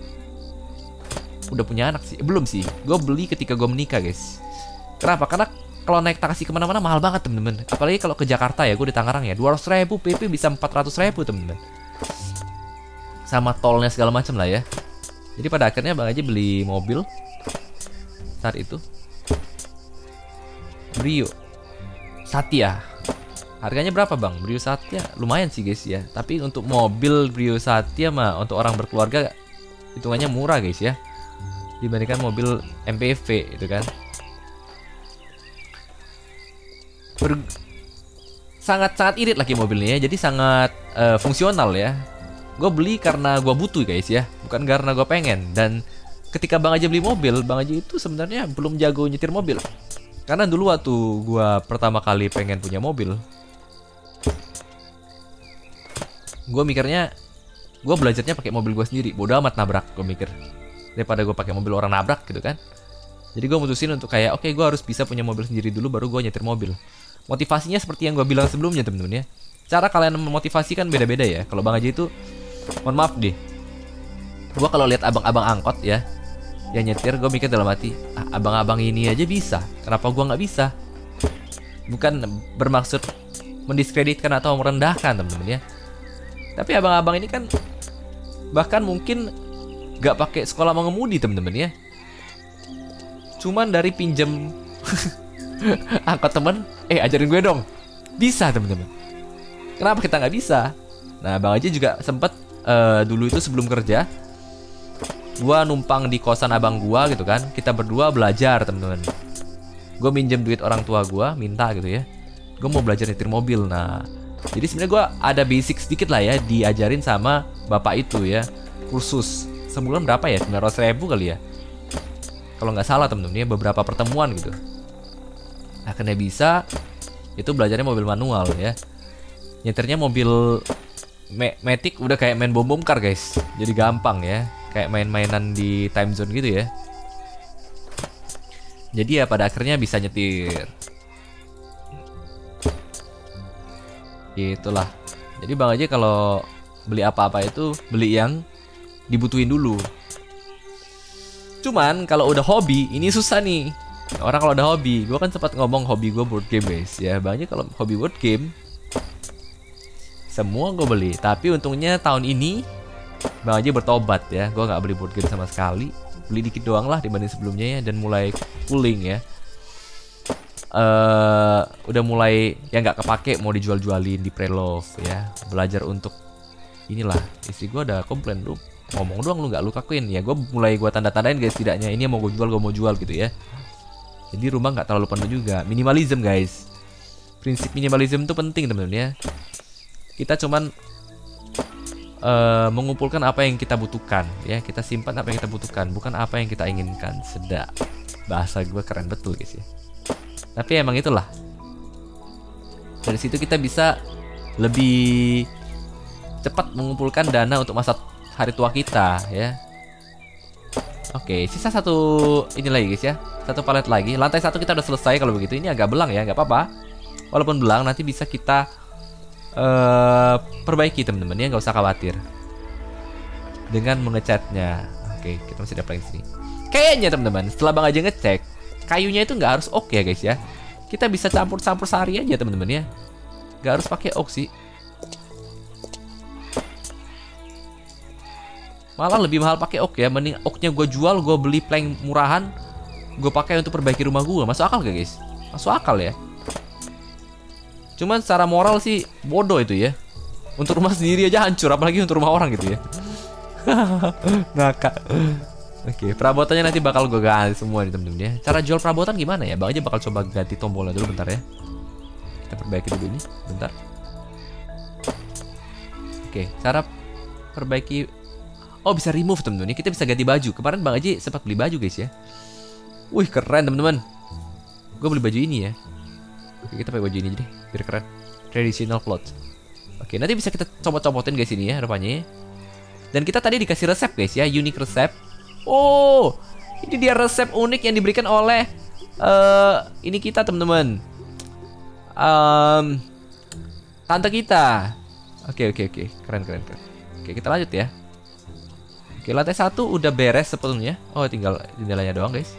Speaker 1: Udah punya anak sih? Belum sih. Gue beli ketika gue menikah guys. Kenapa? Karena kalau naik taksi kemana-mana mahal banget temen-temen. Apalagi kalau ke Jakarta ya, gue di Tangerang ya, 200.000 PP bisa 400.000 temen-temen. Sama tolnya segala macam lah ya. Jadi pada akhirnya Bang Haji beli mobil saat itu, Brio Satya. Harganya berapa Bang? Brio Satya lumayan sih guys ya. Tapi untuk mobil Brio Satya mah untuk orang berkeluarga hitungannya murah guys ya, dibandingkan mobil MPV itu kan. Sangat-sangat irit lagi mobilnya ya. Jadi sangat fungsional ya. Gue beli karena gue butuh guys ya, bukan karena gue pengen. Dan ketika Bang Haji beli mobil, Bang Haji itu sebenarnya belum jago nyetir mobil. Karena dulu waktu gue pertama kali pengen punya mobil, gue mikirnya gue belajarnya pakai mobil gue sendiri. Bodoh amat nabrak, gue mikir, daripada gue pakai mobil orang nabrak gitu kan. Jadi gue mutusin untuk kayak oke, gue harus bisa punya mobil sendiri dulu baru gue nyetir mobil. Motivasinya seperti yang gue bilang sebelumnya temen-temen ya. Cara kalian memotivasi kan beda-beda ya. Kalau Bang Haji itu, mohon maaf deh, gue kalau lihat abang-abang angkot ya yang nyetir, gue mikir dalam hati, abang-abang ini aja bisa, kenapa gue nggak bisa? Bukan bermaksud mendiskreditkan atau merendahkan temen-temen ya. Tapi abang-abang ini kan bahkan mungkin nggak pakai sekolah mengemudi temen-temen ya. Cuman dari pinjem angkot temen, ajarin gue dong. Bisa temen-temen. Kenapa kita nggak bisa? Nah Bang Haji juga sempet dulu itu sebelum kerja, gua numpang di kosan abang gua gitu kan. Kita berdua belajar temen-temen. Gue minjem duit orang tua gua, minta gitu ya. Gue mau belajar nyetir mobil. Nah jadi sebenarnya gua ada basic sedikit lah ya, diajarin sama bapak itu ya. Kursus sebulan berapa ya? 900.000 kali ya, kalau nggak salah temen-temen ya, beberapa pertemuan gitu. Akhirnya bisa. Itu belajarnya mobil manual ya. Nyetirnya mobil Matic udah kayak main bom car guys. Jadi gampang ya, kayak main-mainan di time zone gitu ya. Jadi ya pada akhirnya bisa nyetir. Itulah. Jadi Bang Haji kalau beli apa-apa itu beli yang dibutuhin dulu. Cuman kalau udah hobi ini susah nih. Orang kalau udah hobi, gue kan sempat ngomong hobi gue board game guys ya. Banyak kalau hobi board game semua gue beli. Tapi untungnya tahun ini Bang Haji bertobat ya. Gue gak beli board game sama sekali. Beli dikit doang lah dibanding sebelumnya ya. Dan mulai cooling ya. Udah mulai yang gak kepake mau dijual-jualin di pre-love ya. Belajar untuk inilah. Istri gue ada komplain, lu ngomong doang lu gak lu kakuin. Ya gue mulai gue tanda-tandain guys, setidaknya ini yang mau gue jual gitu ya. Jadi rumah gak terlalu penuh juga. Minimalism guys. Prinsip minimalism itu penting teman-teman ya. Kita cuman mengumpulkan apa yang kita butuhkan ya. Kita simpan apa yang kita butuhkan, bukan apa yang kita inginkan. Sedap. Bahasa gue keren betul guys ya. Tapi emang itulah. Dari situ kita bisa lebih cepat mengumpulkan dana untuk masa hari tua kita ya. Oke, sisa satu ini lagi guys ya. Satu palet lagi. Lantai satu kita udah selesai kalau begitu. Ini agak belang ya, nggak apa-apa. Walaupun belang nanti bisa kita perbaiki teman-teman ya, nggak usah khawatir dengan mengecatnya. Oke, kita masih dapat sini. Kayaknya teman-teman setelah Bang Haji ngecek, kayunya itu nggak harus ok ya guys ya. Kita bisa campur-campur sehari aja teman-teman ya. Nggak harus pakai ok sih. Malah lebih mahal pakai ok ya. Mending oknya gue jual, gue beli plank murahan, gue pakai untuk perbaiki rumah gue. Masuk akal gak guys? Masuk akal ya. Cuman secara moral sih bodoh itu ya. Untuk rumah sendiri aja hancur, apalagi untuk rumah orang gitu ya. Ngakak. Oke, perabotannya nanti bakal gue ganti semua nih temen-temen ya. Cara jual perabotan gimana ya? Bang aja bakal coba ganti tombolnya dulu bentar ya. Kita perbaiki dulu ini, bentar. Oke, cara perbaiki. Oh, bisa remove temen-temen. Kita bisa ganti baju. Kemarin Bang Haji sempat beli baju guys ya. Wih, keren temen-temen. Gue beli baju ini ya. Oke, kita pakai baju ini aja deh, biar keren. Traditional clothes. Oke, nanti bisa kita copot-copotin guys ini ya rupanya. Dan kita tadi dikasih resep guys ya, unique resep. Oh, ini Ini dia resep unik yang diberikan oleh ini kita teman-teman. Tante kita. Oke. Keren. Oke, kita lanjut ya. Oke, lantai 1 udah beres sepenuhnya. Oh, tinggal jendelanya doang, guys.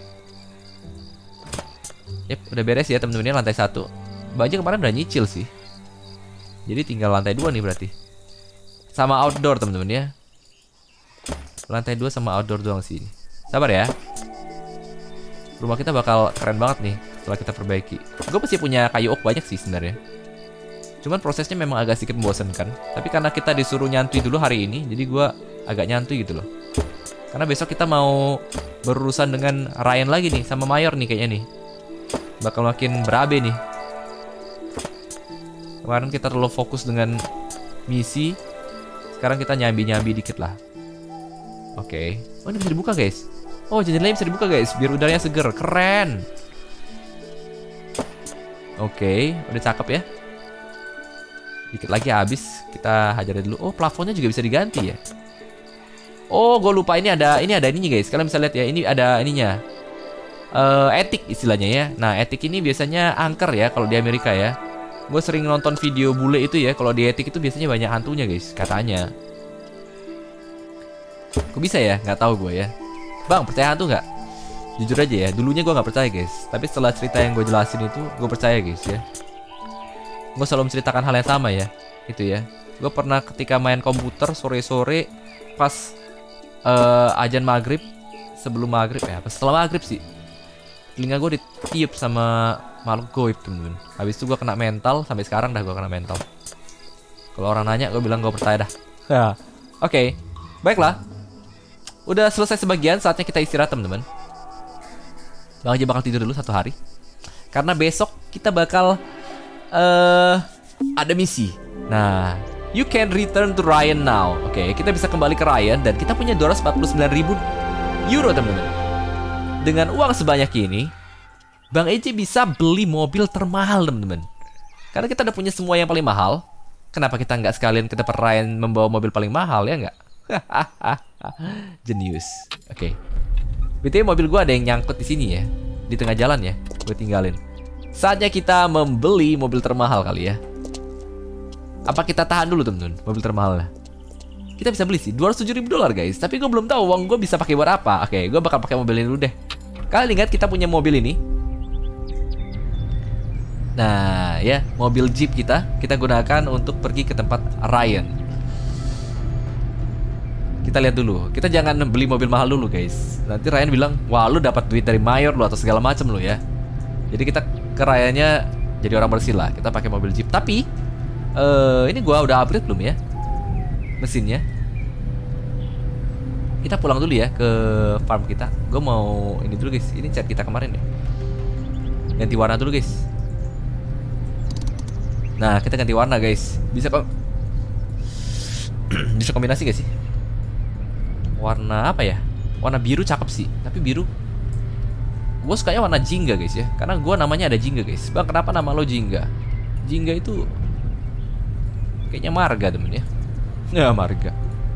Speaker 1: Yep, udah beres ya teman-teman, lantai 1. Mbak aja kemarin udah nyicil sih. Jadi tinggal lantai 2 nih berarti. Sama outdoor teman-teman ya. Lantai 2 sama outdoor doang sih. Sabar ya. Rumah kita bakal keren banget nih setelah kita perbaiki. Gue pasti punya kayu oak banyak sih sebenarnya. Cuman prosesnya memang agak sedikit membosankan. Tapi karena kita disuruh nyantui dulu hari ini, jadi gue agak nyantui gitu loh. Karena besok kita mau berurusan dengan Ryan lagi nih, sama Mayor nih kayaknya nih. Bakal makin berabe nih. Kemarin kita terlalu fokus dengan misi. Sekarang kita nyambi-nyambi dikit lah. Oke. Oh, ini bisa dibuka guys. Oh, jendelanya bisa dibuka guys, biar udaranya seger. Keren. Oke, udah cakep ya. Dikit lagi habis. Kita hajar dulu. Oh, plafonnya juga bisa diganti ya. Oh, gue lupa ini ada ininya guys. Kalian bisa lihat ya, ini ada ininya. Etik istilahnya ya. Nah, etik ini biasanya angker ya kalau di Amerika ya. Gue sering nonton video bule itu ya. Kalau di etik itu biasanya banyak hantunya guys, katanya. Kok bisa ya? Nggak tahu gue ya. Bang, percaya hantu nggak? Jujur aja ya, dulunya gue nggak percaya guys. Tapi setelah cerita yang gue jelasin itu, gue percaya guys ya. Gue selalu menceritakan hal yang sama ya. Itu ya. Gue pernah ketika main komputer sore-sore pas ajan maghrib, sebelum maghrib ya, pas setelah maghrib sih, telinga gue ditiup sama makhluk goib temen-temen. Habis itu gue kena mental, sampai sekarang dah gue kena mental. Kalau orang nanya, gue bilang gue percaya dah. Oke, baiklah. Udah selesai sebagian, saatnya kita istirahat temen-temen. Bang aja bakal tidur dulu 1 hari. Karena besok kita bakal ada misi. Nah, you can return to Ryan now. Oke, kita bisa kembali ke Ryan dan kita punya 249.000 euro temen-temen. Dengan uang sebanyak ini, Bang EJ bisa beli mobil termahal temen-temen. Karena kita udah punya semua yang paling mahal. Kenapa kita nggak sekalian ke tempat Ryan membawa mobil paling mahal ya nggak? Jenius. Oke. BTW mobil gue ada yang nyangkut di sini ya, di tengah jalan ya. Gue tinggalin. Saatnya kita membeli mobil termahal kali ya. Apa kita tahan dulu temen-temen mobil termahalnya? Kita bisa beli sih $207.000 guys. Tapi gue belum tahu uang gue bisa pakai buat apa. Oke, gue bakal pakai mobil ini dulu deh. Kalian ingat kita punya mobil ini? Nah ya, mobil Jeep kita gunakan untuk pergi ke tempat Ryan. Kita lihat dulu. Kita jangan beli mobil mahal dulu guys. Nanti Ryan bilang, wah lu dapat duit dari Mayor lu atau segala macam lu ya. Jadi kita ke Ryan-nya jadi orang bersih lah. Kita pakai mobil Jeep. Tapi ini gua udah upgrade belum ya mesinnya? Kita pulang dulu ya ke farm kita. Gue mau ini dulu guys. Ini chat kita kemarin ya. Ganti warna dulu guys. Nah, kita ganti warna guys. Bisa kok. Bisa kombinasi gak sih? Warna apa ya? Warna biru cakep sih. Tapi biru gue sukanya warna jingga guys ya. Karena gue namanya ada jingga guys. Bang, kenapa nama lo jingga? Jingga itu kayaknya marga temen ya. Ya marga.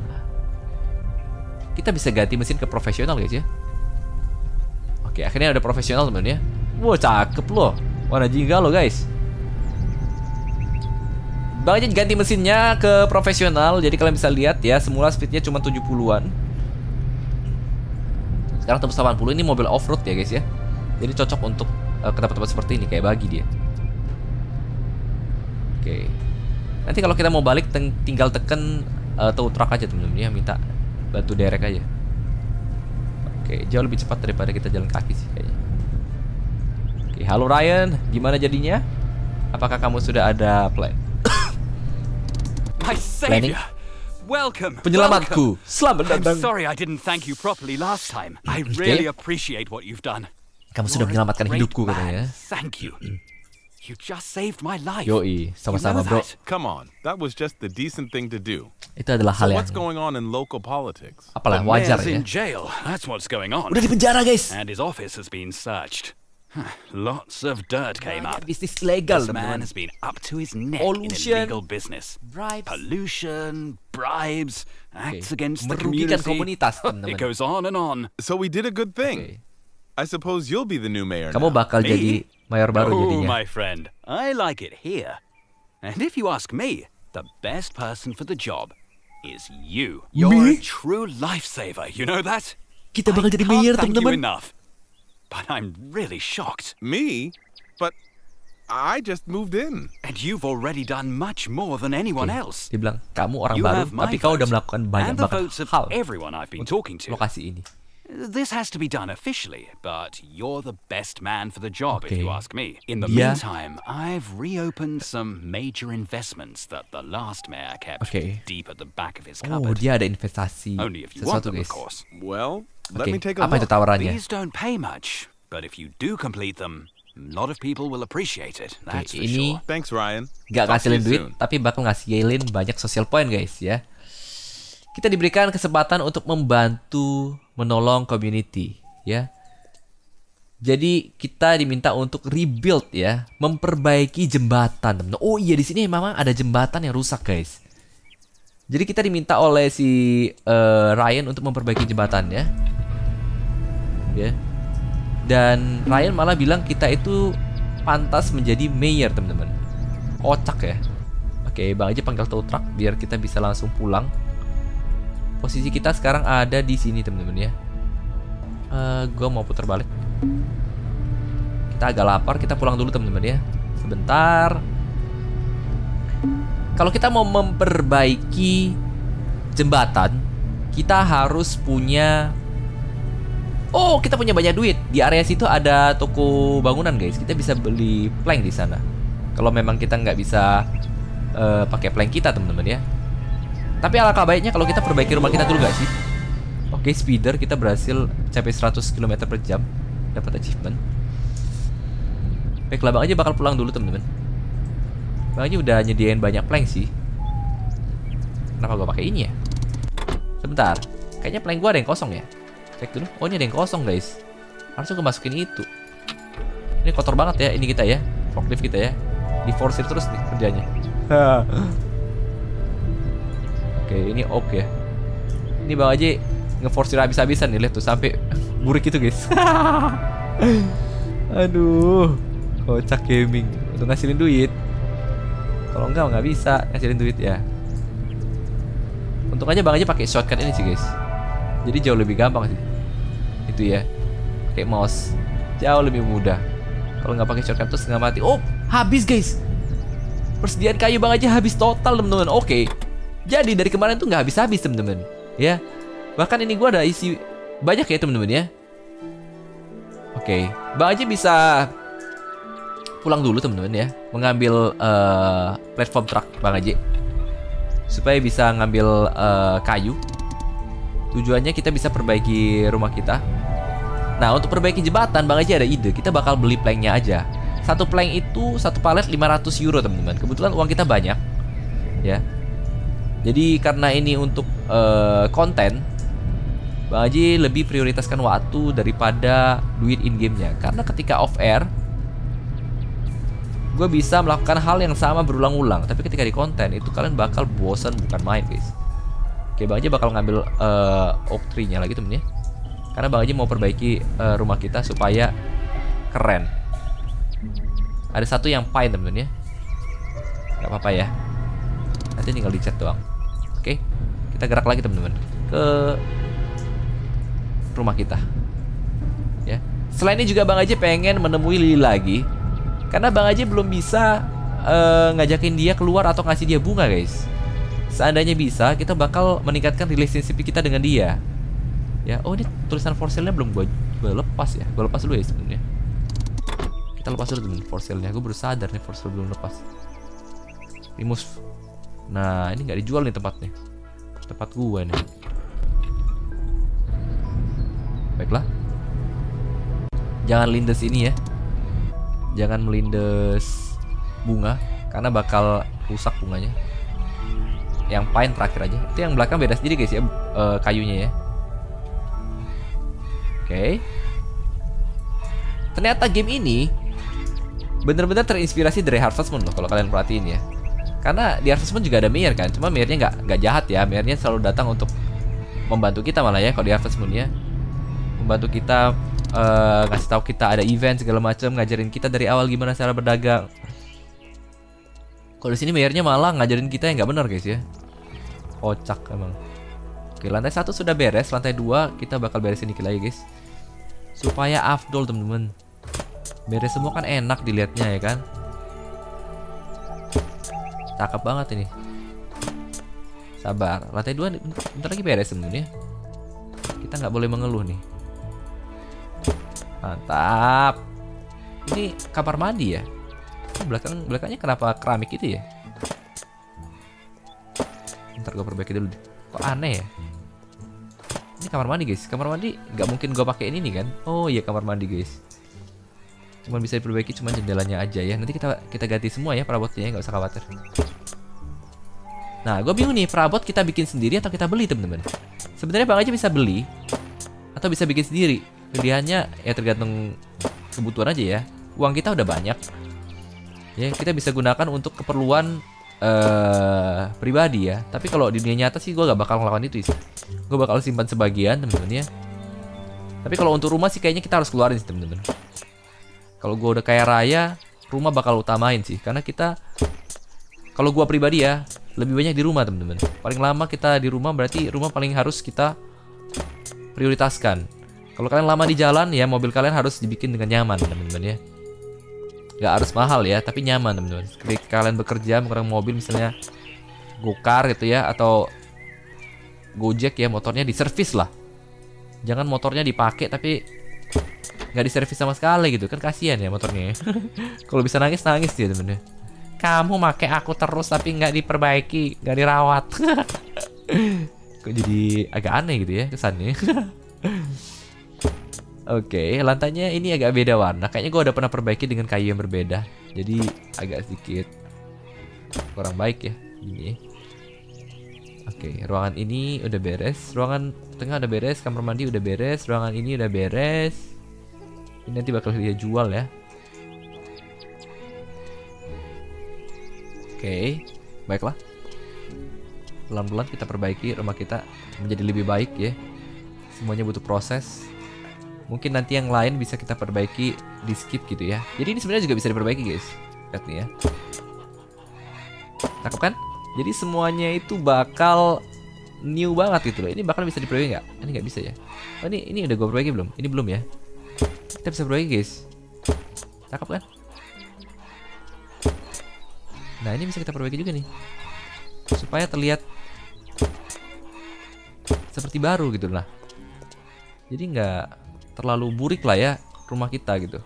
Speaker 1: Kita bisa ganti mesin ke profesional guys ya. Oke, akhirnya ada profesional temen ya. Wah, cakep loh. Warna jingga lo guys. Bang aja ganti mesinnya ke profesional. Jadi kalian bisa lihat ya, semula speednya cuma 70-an. Sekarang tembus 80. Ini mobil off-road ya guys ya. Jadi cocok untuk ke tempat-tempat seperti ini. Kayak bagi dia. Oke. Nanti kalau kita mau balik tinggal tekan tow truck aja temen-temen ya. Minta bantu derek aja. Oke, jauh lebih cepat daripada kita jalan kaki sih kayaknya. Oke, halo Ryan, gimana jadinya? Apakah kamu sudah ada plan?
Speaker 6: My savior! Welcome!
Speaker 1: Penyelamatku, selamat
Speaker 6: I'm
Speaker 1: datang.
Speaker 6: sorry I didn't thank you properly last time. I really appreciate what you've done.
Speaker 1: Kamu sudah
Speaker 6: You're a
Speaker 1: menyelamatkan
Speaker 6: great
Speaker 1: hidupku
Speaker 6: man.
Speaker 1: katanya.
Speaker 6: Thank you. You just saved my life.
Speaker 1: Yoi, sama-sama
Speaker 6: You know
Speaker 1: bro.
Speaker 6: that?
Speaker 3: Come on, that was just the decent thing to do.
Speaker 1: Itu adalah
Speaker 3: So
Speaker 1: hal yang
Speaker 3: what's going on in local politics?
Speaker 1: apalah
Speaker 6: The
Speaker 1: wajar
Speaker 6: mayor's
Speaker 1: ya.
Speaker 6: in jail. That's what's going on.
Speaker 1: Udah di penjara guys.
Speaker 6: And his office has been searched. Lots of dirt came up.
Speaker 1: Bisnis ilegal,
Speaker 6: This man
Speaker 1: teman-teman.
Speaker 6: has been up to his neck in
Speaker 1: Pollution,
Speaker 6: illegal business.
Speaker 1: bribes.
Speaker 6: Pollution, bribes, acts against the
Speaker 1: Merugikan
Speaker 6: community.
Speaker 1: komunitas,
Speaker 6: It
Speaker 1: teman-teman.
Speaker 6: goes on and on.
Speaker 3: So we did a good thing.
Speaker 1: Oke.
Speaker 3: I suppose you'll be the new mayor
Speaker 1: Kamu
Speaker 3: now.
Speaker 1: bakal
Speaker 6: Me?
Speaker 1: jadi mayor baru
Speaker 6: Oh,
Speaker 1: jadinya.
Speaker 6: my friend, I like it here. And if you ask me, the best person for the job is you. You're a true lifesaver, you know that?
Speaker 1: Kita bakal
Speaker 6: I
Speaker 1: jadi
Speaker 6: can't
Speaker 1: mayor,
Speaker 6: thank you
Speaker 1: teman-teman.
Speaker 6: enough. But I'm really shocked.
Speaker 3: Me? But I just moved in.
Speaker 6: And you've already done much more than anyone else.
Speaker 1: Dia bilang, kamu orang
Speaker 6: You
Speaker 1: baru,
Speaker 6: have my
Speaker 1: tapi kau udah
Speaker 6: vote
Speaker 1: melakukan banyak
Speaker 6: and the
Speaker 1: banget
Speaker 6: votes of
Speaker 1: hal
Speaker 6: everyone I've been
Speaker 1: untuk
Speaker 6: talking to.
Speaker 1: lokasi ini.
Speaker 6: This has to be done officially, but you're the best man for the job, if
Speaker 1: Okay.
Speaker 6: you ask me. In the
Speaker 1: Dia-
Speaker 6: meantime, I've reopened some major investments that the last mayor kept
Speaker 1: Okay.
Speaker 6: deep at the back of his
Speaker 1: Oh,
Speaker 6: cupboard.
Speaker 1: dia ada investasi
Speaker 6: Only if you want
Speaker 1: sesuatu,
Speaker 6: them, of
Speaker 1: guys.
Speaker 6: course.
Speaker 3: Well, let
Speaker 1: Oke,
Speaker 3: me take a
Speaker 1: apa itu
Speaker 3: look.
Speaker 1: tawarannya?
Speaker 6: These don't pay much, but if you do complete them, a lot of people will appreciate it. That's for
Speaker 1: ini
Speaker 6: sure.
Speaker 3: Thanks, Ryan.
Speaker 1: Gak
Speaker 3: Talk to
Speaker 1: ngasilin
Speaker 3: you
Speaker 1: duit,
Speaker 3: soon.
Speaker 1: tapi bakal ngasilin banyak social point, guys, ya. Kita diberikan kesempatan untuk membantu menolong community, ya. Jadi kita diminta untuk rebuild, ya, memperbaiki jembatan, teman. Oh iya, di sini memang ada jembatan yang rusak, guys. Jadi kita diminta oleh si Ryan untuk memperbaiki jembatannya, ya. Dan Ryan malah bilang kita itu pantas menjadi mayor, teman-teman. Kocak ya. Oke, Bang aja panggil tow truck biar kita bisa langsung pulang. Posisi kita sekarang ada di sini, teman-teman, ya. Gue mau putar balik. Kita agak lapar, kita pulang dulu, teman-teman, ya. Sebentar. Kalau kita mau memperbaiki jembatan, kita harus punya. Oh, kita punya banyak duit. Di area situ ada toko bangunan, guys. Kita bisa beli plank di sana. Kalau memang kita nggak bisa pakai plank kita, teman-teman, ya. Tapi alangkah baiknya kalau kita perbaiki rumah kita dulu, gak sih? Oke, speeder kita berhasil capai 100 km per jam. Dapat achievement. Baiklah, Bang aja bakal pulang dulu, teman-teman. Bang aja udah nyediain banyak plank sih. Kenapa gue pakai ini ya? Sebentar. Kayaknya plank gue ada yang kosong ya. Cek dulu. Oh, ini ada yang kosong, guys. Langsung gue masukin itu. Ini kotor banget ya ini kita ya. Forklift kita ya. Diforsir terus nih kerjanya. Oke, ini oke ya. Ini Bang Aji ngeforsir habis-habisan nih, lihat tuh sampai burik itu, guys. Aduh, kocak gaming. Untuk ngasilin duit. Kalau enggak nggak bisa ngasilin duit ya. Untung aja Bang Aji pakai shortcut ini sih, guys. Jadi jauh lebih gampang sih. Itu ya. Kayak mouse. Jauh lebih mudah. Kalau nggak pakai shortcut tuh setengah mati. Oh, habis, guys. Persediaan kayu Bang Aji habis total, teman-teman. Oke. Jadi dari kemarin tuh nggak habis-habis, teman-teman. Ya. Bahkan ini gua ada isi banyak ya, teman-teman, ya. Oke. Bang Aji bisa pulang dulu, teman-teman, ya. Mengambil platform truck Bang Aji. Supaya bisa ngambil kayu. Tujuannya kita bisa perbaiki rumah kita. Nah, untuk perbaiki jembatan, Bang Aji ada ide. Kita bakal beli planknya aja. Satu plank itu, satu palet 500 euro, teman-teman. Kebetulan uang kita banyak. Ya. Jadi karena ini untuk konten, Bang Aji lebih prioritaskan waktu daripada duit in-game-nya. Karena ketika off-air, gue bisa melakukan hal yang sama berulang-ulang. Tapi ketika di konten, itu kalian bakal bosan bukan main, guys. Oke, Bang Aji bakal ngambil oak tree-nya lagi, temen ya. Karena Bang Aji mau perbaiki rumah kita supaya keren. Ada satu yang pine, temen ya. Gak apa-apa ya. Nanti tinggal dicat doang. Oke, kita gerak lagi, teman-teman, ke rumah kita. Ya. Selain ini juga Bang Aji pengen menemui Lily lagi. Karena Bang Aji belum bisa ngajakin dia keluar atau ngasih dia bunga, guys. Seandainya bisa, kita bakal meningkatkan relationship kita dengan dia. Ya, oh ini tulisan for sale-nya belum gue lepas ya. Gue lepas dulu ya sebenarnya. Kita lepas dulu, temen, for sale-nya. Gue baru sadar nih for sale belum lepas. Remove. Nah, ini nggak dijual nih tempatnya. Tempat gue nih. Baiklah. Jangan lindes ini ya. Jangan melindes bunga, karena bakal rusak bunganya. Yang pine terakhir aja. Itu yang belakang beda sendiri, guys ya, kayunya ya. Oke. Ternyata game ini bener-bener terinspirasi dari Harvest Moon loh, kalau kalian perhatiin ya. Karena di Harvest Moon juga ada mayor kan, cuma mayornya nggak jahat ya. Mayornya selalu datang untuk membantu kita malah ya, kalau di Harvest Moon ya. Membantu kita, ngasih tahu kita ada event segala macam, ngajarin kita dari awal gimana cara berdagang. Kalau di sini mayornya malah ngajarin kita yang nggak benar guys ya. Kocak emang. Oke, lantai 1 sudah beres, lantai 2 kita bakal beresin dikit lagi guys. Supaya afdol temen-temen. Beres semua kan enak dilihatnya ya kan. Cakep banget ini. Sabar, lantai 2 bentar lagi beres temen-temen ya. Kita nggak boleh mengeluh nih. Mantap. Ini kamar mandi ya. Belakangnya kenapa keramik itu ya? Ntar gue perbaiki dulu deh. Kok aneh ya? Ini kamar mandi guys. Kamar mandi nggak mungkin gue pakein ini kan? Oh iya kamar mandi guys. Cuman bisa diperbaiki cuma jendelanya aja ya. Nanti kita ganti semua ya perabotnya, nggak usah khawatir. Nah, gue bingung nih, perabot kita bikin sendiri atau kita beli temen-temen? Sebenarnya Bang aja bisa beli atau bisa bikin sendiri. Pilihannya ya tergantung kebutuhan aja ya. Uang kita udah banyak. Ya, kita bisa gunakan untuk keperluan pribadi ya. Tapi kalau di dunia nyata sih gue gak bakal ngelakuin itu sih. Gue bakal simpan sebagian temen-temen ya. Tapi kalau untuk rumah sih kayaknya kita harus keluarin sih temen-temen. Kalau gue udah kaya raya, rumah bakal utamain sih. Karena kita, kalau gue pribadi ya, lebih banyak di rumah temen-temen. Paling lama kita di rumah berarti rumah paling harus kita prioritaskan. Kalau kalian lama di jalan ya, mobil kalian harus dibikin dengan nyaman temen-temen ya. Gak harus mahal ya, tapi nyaman teman-teman. Ketika kalian bekerja menggunakan mobil misalnya Gokar gitu ya, atau Gojek ya, motornya diservis lah. Jangan motornya dipakai tapi nggak diservis sama sekali gitu kan, kasihan ya motornya. Kalau bisa nangis dia temen-temen. Kamu pakai aku terus tapi nggak diperbaiki, nggak dirawat. Kok jadi agak aneh gitu ya kesannya. Oke, lantainya ini agak beda warna. Kayaknya gue udah pernah perbaiki dengan kayu yang berbeda. Jadi agak sedikit kurang baik ya ini. Oke, ruangan ini udah beres. Ruangan tengah udah beres. Kamar mandi udah beres. Ruangan ini udah beres. Ini nanti bakal dia jual ya. Oke, baiklah. Pelan-pelan kita perbaiki rumah kita menjadi lebih baik ya. Semuanya butuh proses. Mungkin nanti yang lain bisa kita perbaiki di skip gitu ya. Jadi ini sebenarnya juga bisa diperbaiki guys. Lihat nih ya. Cakep kan? Jadi semuanya itu bakal new banget gitu loh. Ini bakal bisa diperbaiki nggak? Ini nggak bisa ya. Oh ini udah gue perbaiki belum? Ini belum ya. Kita bisa perbaiki guys. Cakep kan? Nah ini bisa kita perbaiki juga nih. Supaya terlihat seperti baru gitu lah. Jadi nggak terlalu burik lah ya rumah kita gitu.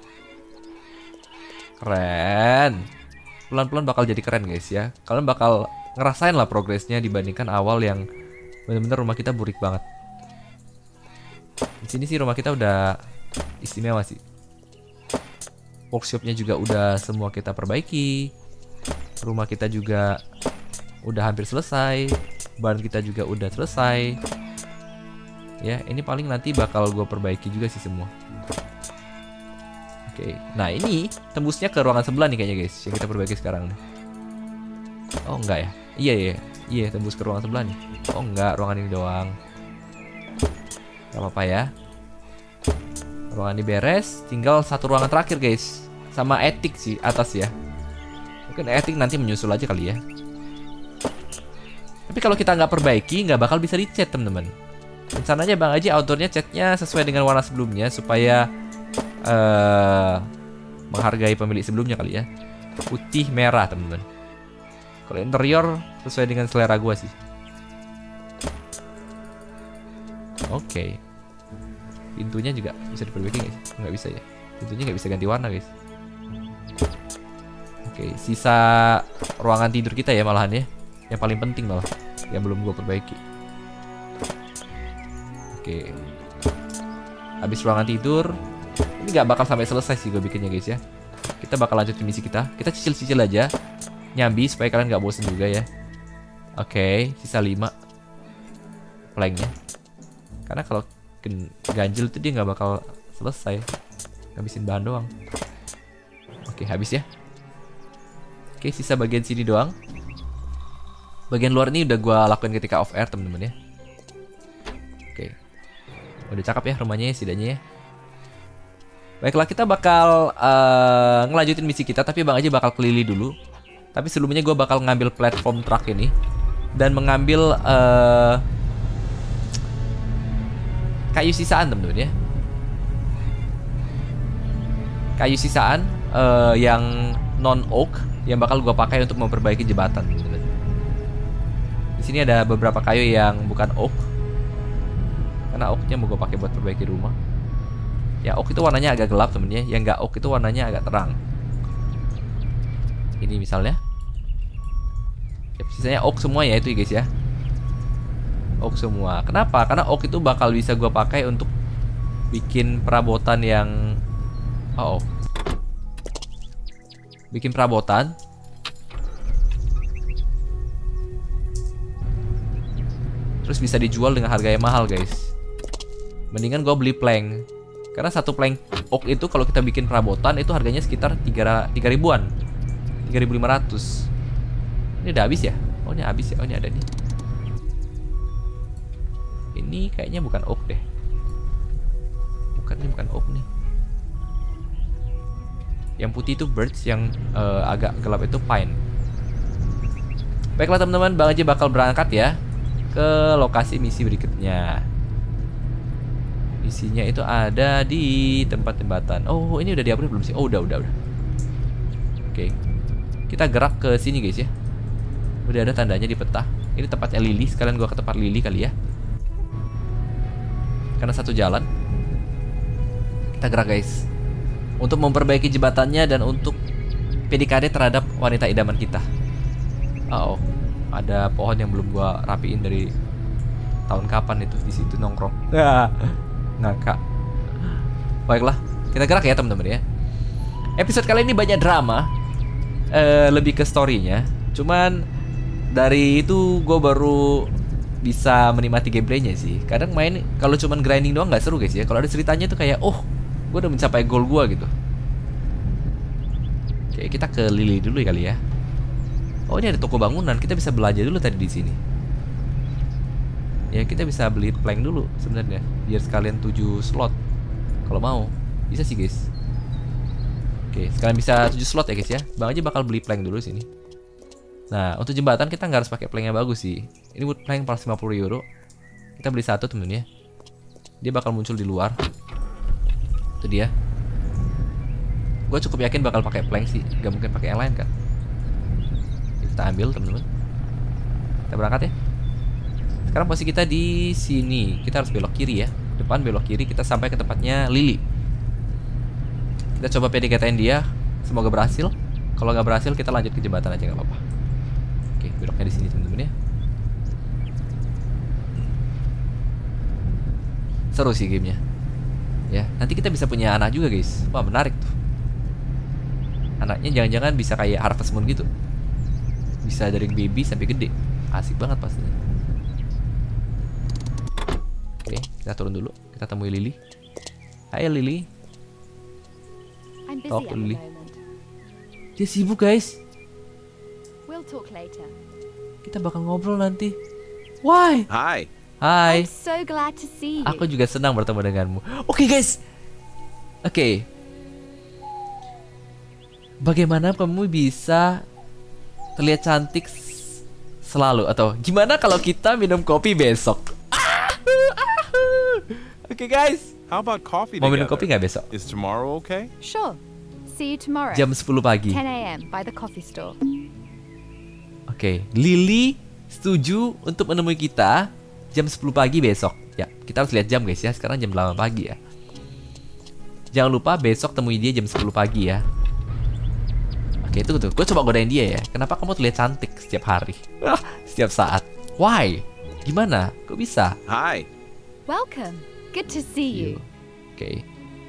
Speaker 1: Keren. Pelan-pelan bakal jadi keren guys ya. Kalian bakal ngerasain lah progresnya dibandingkan awal yang bener-bener rumah kita burik banget. Di sini sih rumah kita udah istimewa sih. Workshopnya juga udah semua kita perbaiki. Rumah kita juga udah hampir selesai. Barn kita juga udah selesai. Ya, ini paling nanti bakal gue perbaiki juga sih semua. Oke, nah ini tembusnya ke ruangan sebelah nih kayaknya guys, yang kita perbaiki sekarang nih. Oh enggak ya? Iya tembus ke ruangan sebelah nih. Oh enggak, ruangan ini doang. Gak apa-apa ya. Ruangan ini beres, tinggal satu ruangan terakhir guys. Sama etik sih atas ya. Mungkin etik nanti menyusul aja kali ya. Tapi kalau kita nggak perbaiki, nggak bakal bisa dicat teman-teman. Rencananya Bang Aji outdoornya catnya sesuai dengan warna sebelumnya supaya menghargai pemilik sebelumnya kali ya. Putih merah teman-teman. Kalau interior sesuai dengan selera gua sih. Oke. Pintunya juga bisa diperbaiki guys. Nggak bisa ya. Pintunya nggak bisa ganti warna guys. Oke, sisa ruangan tidur kita ya malahan ya. Yang paling penting malah yang belum gua perbaiki. Oke. Habis ruangan tidur, ini nggak bakal sampai selesai sih gue bikinnya guys ya. Kita bakal lanjut ke misi kita. Kita cicil-cicil aja, nyambi supaya kalian nggak bosen juga ya. Oke, sisa 5 planknya. Karena kalau ganjil itu dia nggak bakal selesai. Habisin bahan doang. Oke, habis ya. Oke, sisa bagian sini doang. Bagian luar ini udah gua lakuin ketika off air, temen-temen ya. Oke. Udah cakep ya rumahnya ya, setidaknya ya. Baiklah, kita bakal ngelanjutin misi kita, tapi Bang Aji bakal kelili dulu. Tapi sebelumnya gue bakal ngambil platform truck ini dan mengambil kayu sisaan, temen-temen ya. Kayu sisaan yang non oak yang bakal gue pakai untuk memperbaiki jembatan, temen-temen. Di sini ada beberapa kayu yang bukan oak, karena oaknya mau gue pakai buat perbaiki rumah. Ya, oak itu warnanya agak gelap, temen ya. Yang nggak oak itu warnanya agak terang. Ini misalnya. Ya, sisanya oak semua ya itu ya guys ya. Oak semua. Kenapa? Karena oak itu bakal bisa gue pakai untuk bikin perabotan yang bikin perabotan. Terus bisa dijual dengan harga yang mahal guys. Mendingan gue beli plank. Karena satu plank oak itu kalau kita bikin perabotan itu harganya sekitar 3 ribuan. 3.500. Ini udah habis ya? Oh, ini habis ya. Oh, ini ada nih. Ini kayaknya bukan oak deh. Ini bukan oak nih. Yang putih itu birch, yang agak gelap itu pine. Baiklah teman-teman, Bang Aji bakal berangkat ya ke lokasi misi berikutnya. Misinya itu ada di tempat jembatan. Oh, ini udah di-upgrade belum sih? Oh, udah. Oke. Kita gerak ke sini guys ya. Udah ada tandanya di peta. Ini tempatnya Lily. Sekalian gua ke tempat Lily kali ya. Karena satu jalan. Kita gerak guys. Untuk memperbaiki jembatannya dan untuk PDKT terhadap wanita idaman kita. Ada pohon yang belum gua rapiin dari tahun kapan itu di situ nongkrong. Ngakak. Baiklah, kita gerak ya teman-teman ya. Episode kali ini banyak drama, lebih ke story-nya. Cuman dari itu gue baru bisa menikmati gameplaynya sih. Kadang main kalau cuman grinding doang nggak seru guys ya. Kalau ada ceritanya tuh kayak, gue udah mencapai goal gue gitu. Oke, kita ke Lily dulu ya kali ya. Oh, ini ada toko bangunan. Kita bisa belanja dulu tadi di sini. Ya, kita bisa beli plank dulu sebenarnya biar sekalian 7 slot. Kalau mau, bisa sih guys. Oke, sekalian bisa 7 slot ya guys ya. Bang Aji bakal beli plank dulu sini. Nah, untuk jembatan kita nggak harus pakai plank yang bagus sih. Ini buat plank plus 50 euro. Kita beli satu temen ya. Dia bakal muncul di luar. Itu dia. Gue cukup yakin bakal pakai plank sih. Gak mungkin pakai yang lain kan. Kita ambil temen-temen. Kita berangkat ya. Sekarang posisi kita di sini. Kita harus belok kiri ya. Depan belok kiri, kita sampai ke tempatnya Lily. Kita coba PDKT-in dia. Semoga berhasil. Kalau nggak berhasil, kita lanjut ke jembatan aja nggak apa-apa. Oke, beloknya di sini teman-teman ya. Seru sih gamenya. Ya, nanti kita bisa punya anak juga guys. Wah, menarik tuh. Anaknya jangan-jangan bisa kayak Harvest Moon gitu. Bisa dari baby sampai gede. Asik banget pastinya. Oke, kita turun dulu. Kita temui Lily. Hai Lily. Talk to Lily. Dia sibuk guys.
Speaker 5: We'll talk later.
Speaker 1: Kita bakal ngobrol nanti. Why?
Speaker 3: Hi.
Speaker 1: Hai.
Speaker 5: I'm so glad to see you.
Speaker 1: Aku juga senang bertemu denganmu. Oke guys. Oke. Bagaimana kamu bisa terlihat cantik selalu? Atau gimana kalau kita minum kopi besok? Oke guys.
Speaker 3: How about coffee
Speaker 1: Mau minum
Speaker 3: together?
Speaker 1: kopi nggak besok?
Speaker 3: Is tomorrow okay?
Speaker 5: Sure. See you tomorrow.
Speaker 1: Jam 10 pagi.
Speaker 5: 10 a.m. by the coffee store.
Speaker 1: Oke, Lily setuju untuk menemui kita jam 10 pagi besok. Ya, kita harus lihat jam guys ya. Sekarang jam 8 pagi ya. Jangan lupa besok temui dia jam 10 pagi ya. Oke, itu tuh. Gue coba godain dia ya. Kenapa kamu terlihat cantik setiap hari? Setiap saat. Why? Gimana? Kok bisa?
Speaker 3: Hi.
Speaker 5: Welcome. Good to see you.
Speaker 1: Oke.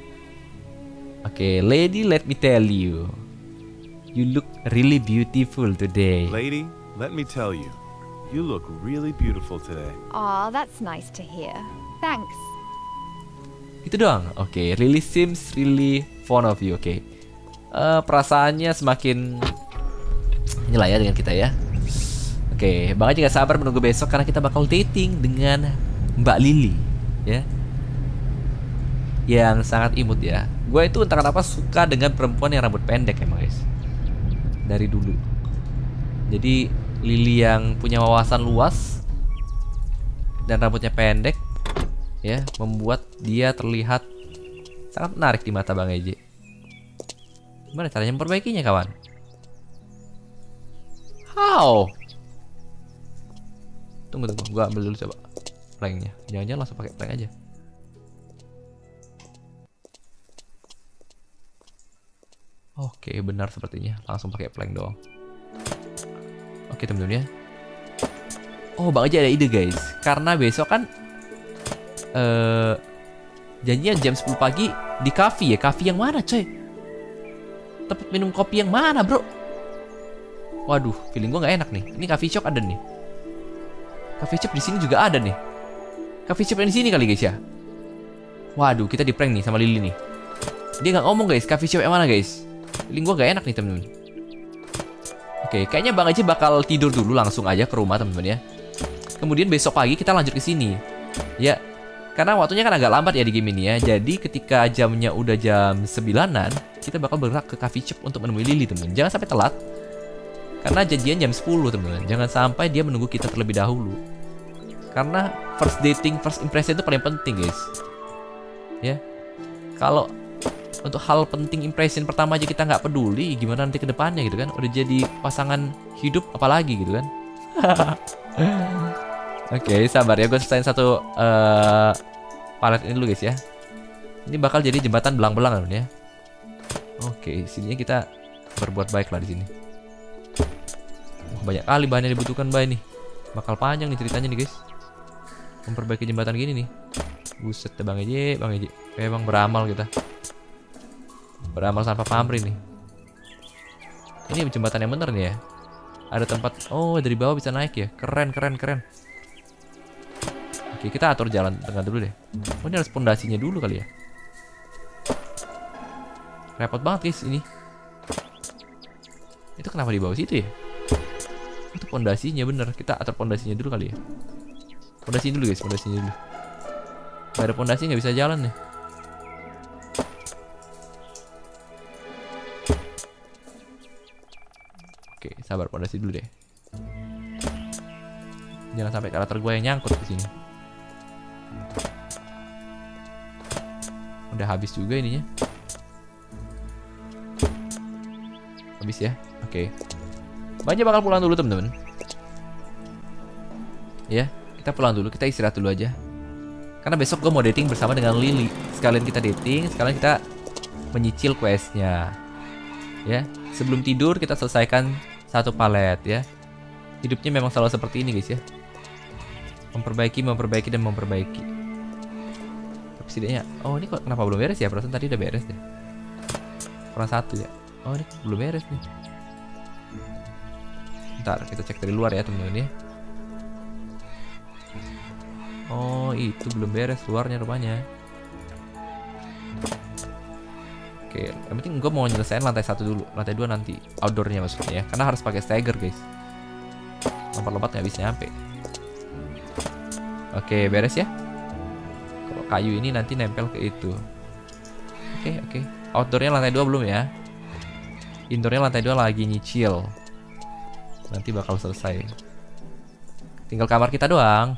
Speaker 1: Oke, lady, let me tell you. You look really beautiful today.
Speaker 3: Lady, let me tell you. You look really beautiful today.
Speaker 5: Aw, that's nice to hear. Thanks.
Speaker 1: Itu doang. Oke, Lily seems really fond of you. Oke. Perasaannya semakin nyela ya dengan kita ya. Oke, Bang Haji gak sabar menunggu besok karena kita bakal dating dengan Mbak Lily ya. Yang sangat imut ya. Gue itu entah kenapa suka dengan perempuan yang rambut pendek emang guys. Dari dulu. Jadi Lily yang punya wawasan luas dan rambutnya pendek ya, membuat dia terlihat sangat menarik di mata Bang Eji. Gimana caranya memperbaikinya kawan? How? Tunggu, gua ambil dulu coba planknya. Jangan-jangan langsung pakai plank aja. Oke, benar sepertinya. Langsung pakai plank doang. Oke teman-teman ya. Oh, Bang Eji ada ide guys. Karena besok kan janjinya jam 10 pagi di cafe ya. Cafe yang mana coy? Tempat minum kopi yang mana bro? Waduh, feeling gue nggak enak nih. Ini coffee shop ada nih. Coffee shop di sini juga ada nih. Coffee shop yang di sini kali guys ya. Waduh, kita di prank nih sama Lily nih. Dia nggak ngomong guys. Coffee shop yang mana guys? Feeling gue nggak enak nih temen-temen. Oke, kayaknya Bang Haji bakal tidur dulu langsung aja ke rumah temen-temen ya. Kemudian besok pagi kita lanjut ke sini. Ya, karena waktunya kan agak lambat ya di game ini ya. Jadi ketika jamnya udah jam 9-an, kita bakal bergerak ke coffee shop untuk menemui Lily temen-temen. Jangan sampai telat. Karena janjian jam 10 teman-teman. Jangan sampai dia menunggu kita terlebih dahulu. Karena first dating, first impression itu paling penting guys. Ya. Kalau untuk hal penting impression pertama aja kita nggak peduli, gimana nanti ke depannya gitu kan? Udah jadi pasangan hidup apalagi gitu kan? Oke, sabar ya, gue selesain satu palet ini dulu guys ya. Ini bakal jadi jembatan belang-belang kan ya. Oke, sininya kita berbuat baik lah di sini. Banyak kali bahan yang dibutuhkan Bay nih. Bakal panjang nih ceritanya nih guys. Memperbaiki jembatan gini nih. Buset ya Bang Eji, Bang Eji. Emang beramal kita. Beramal tanpa pamrih nih. Ini jembatan yang bener nih ya. Ada tempat, oh dari bawah bisa naik ya. Keren, keren, keren. Oke, kita atur jalan tengah dulu deh. Oh ini harus pondasinya dulu kali ya. Repot banget guys ini. Itu kenapa di bawah situ ya? Itu pondasinya bener. Kita atur pondasinya dulu kali ya. Pondasinya dulu guys, pondasinya dulu. Gak ada pondasi nggak bisa jalan nih. Oke, sabar pondasi dulu deh. Jangan sampai karakter gue yang nyangkut di sini. Udah habis juga ininya. Habis ya. Oke. Banyak bakal pulang dulu temen-temen. Ya, kita pulang dulu, kita istirahat dulu aja. Karena besok gue mau dating bersama dengan Lily. Sekalian kita dating, sekalian kita menyicil questnya. Ya, sebelum tidur kita selesaikan satu palet ya. Hidupnya memang selalu seperti ini guys ya. Memperbaiki, memperbaiki, dan memperbaiki. Tapi setidaknya, oh ini kok kenapa belum beres ya? Perasaan tadi udah beres deh. Kurang satu ya. Oh ini belum beres nih. Ntar kita cek dari luar ya teman-teman ya. Oh itu belum beres luarnya rupanya. Oke, yang penting gue mau nyelesain lantai 1 dulu. Lantai 2 nanti outdoornya maksudnya ya. Karena harus pakai stagger guys. Lompat-lompat nggak bisa nyampe. Oke, beres ya. Kalau kayu ini nanti nempel ke itu. Oke. Outdoornya lantai 2 belum ya. Indoornya lantai 2 lagi nyicil. Nanti bakal selesai. Tinggal kamar kita doang.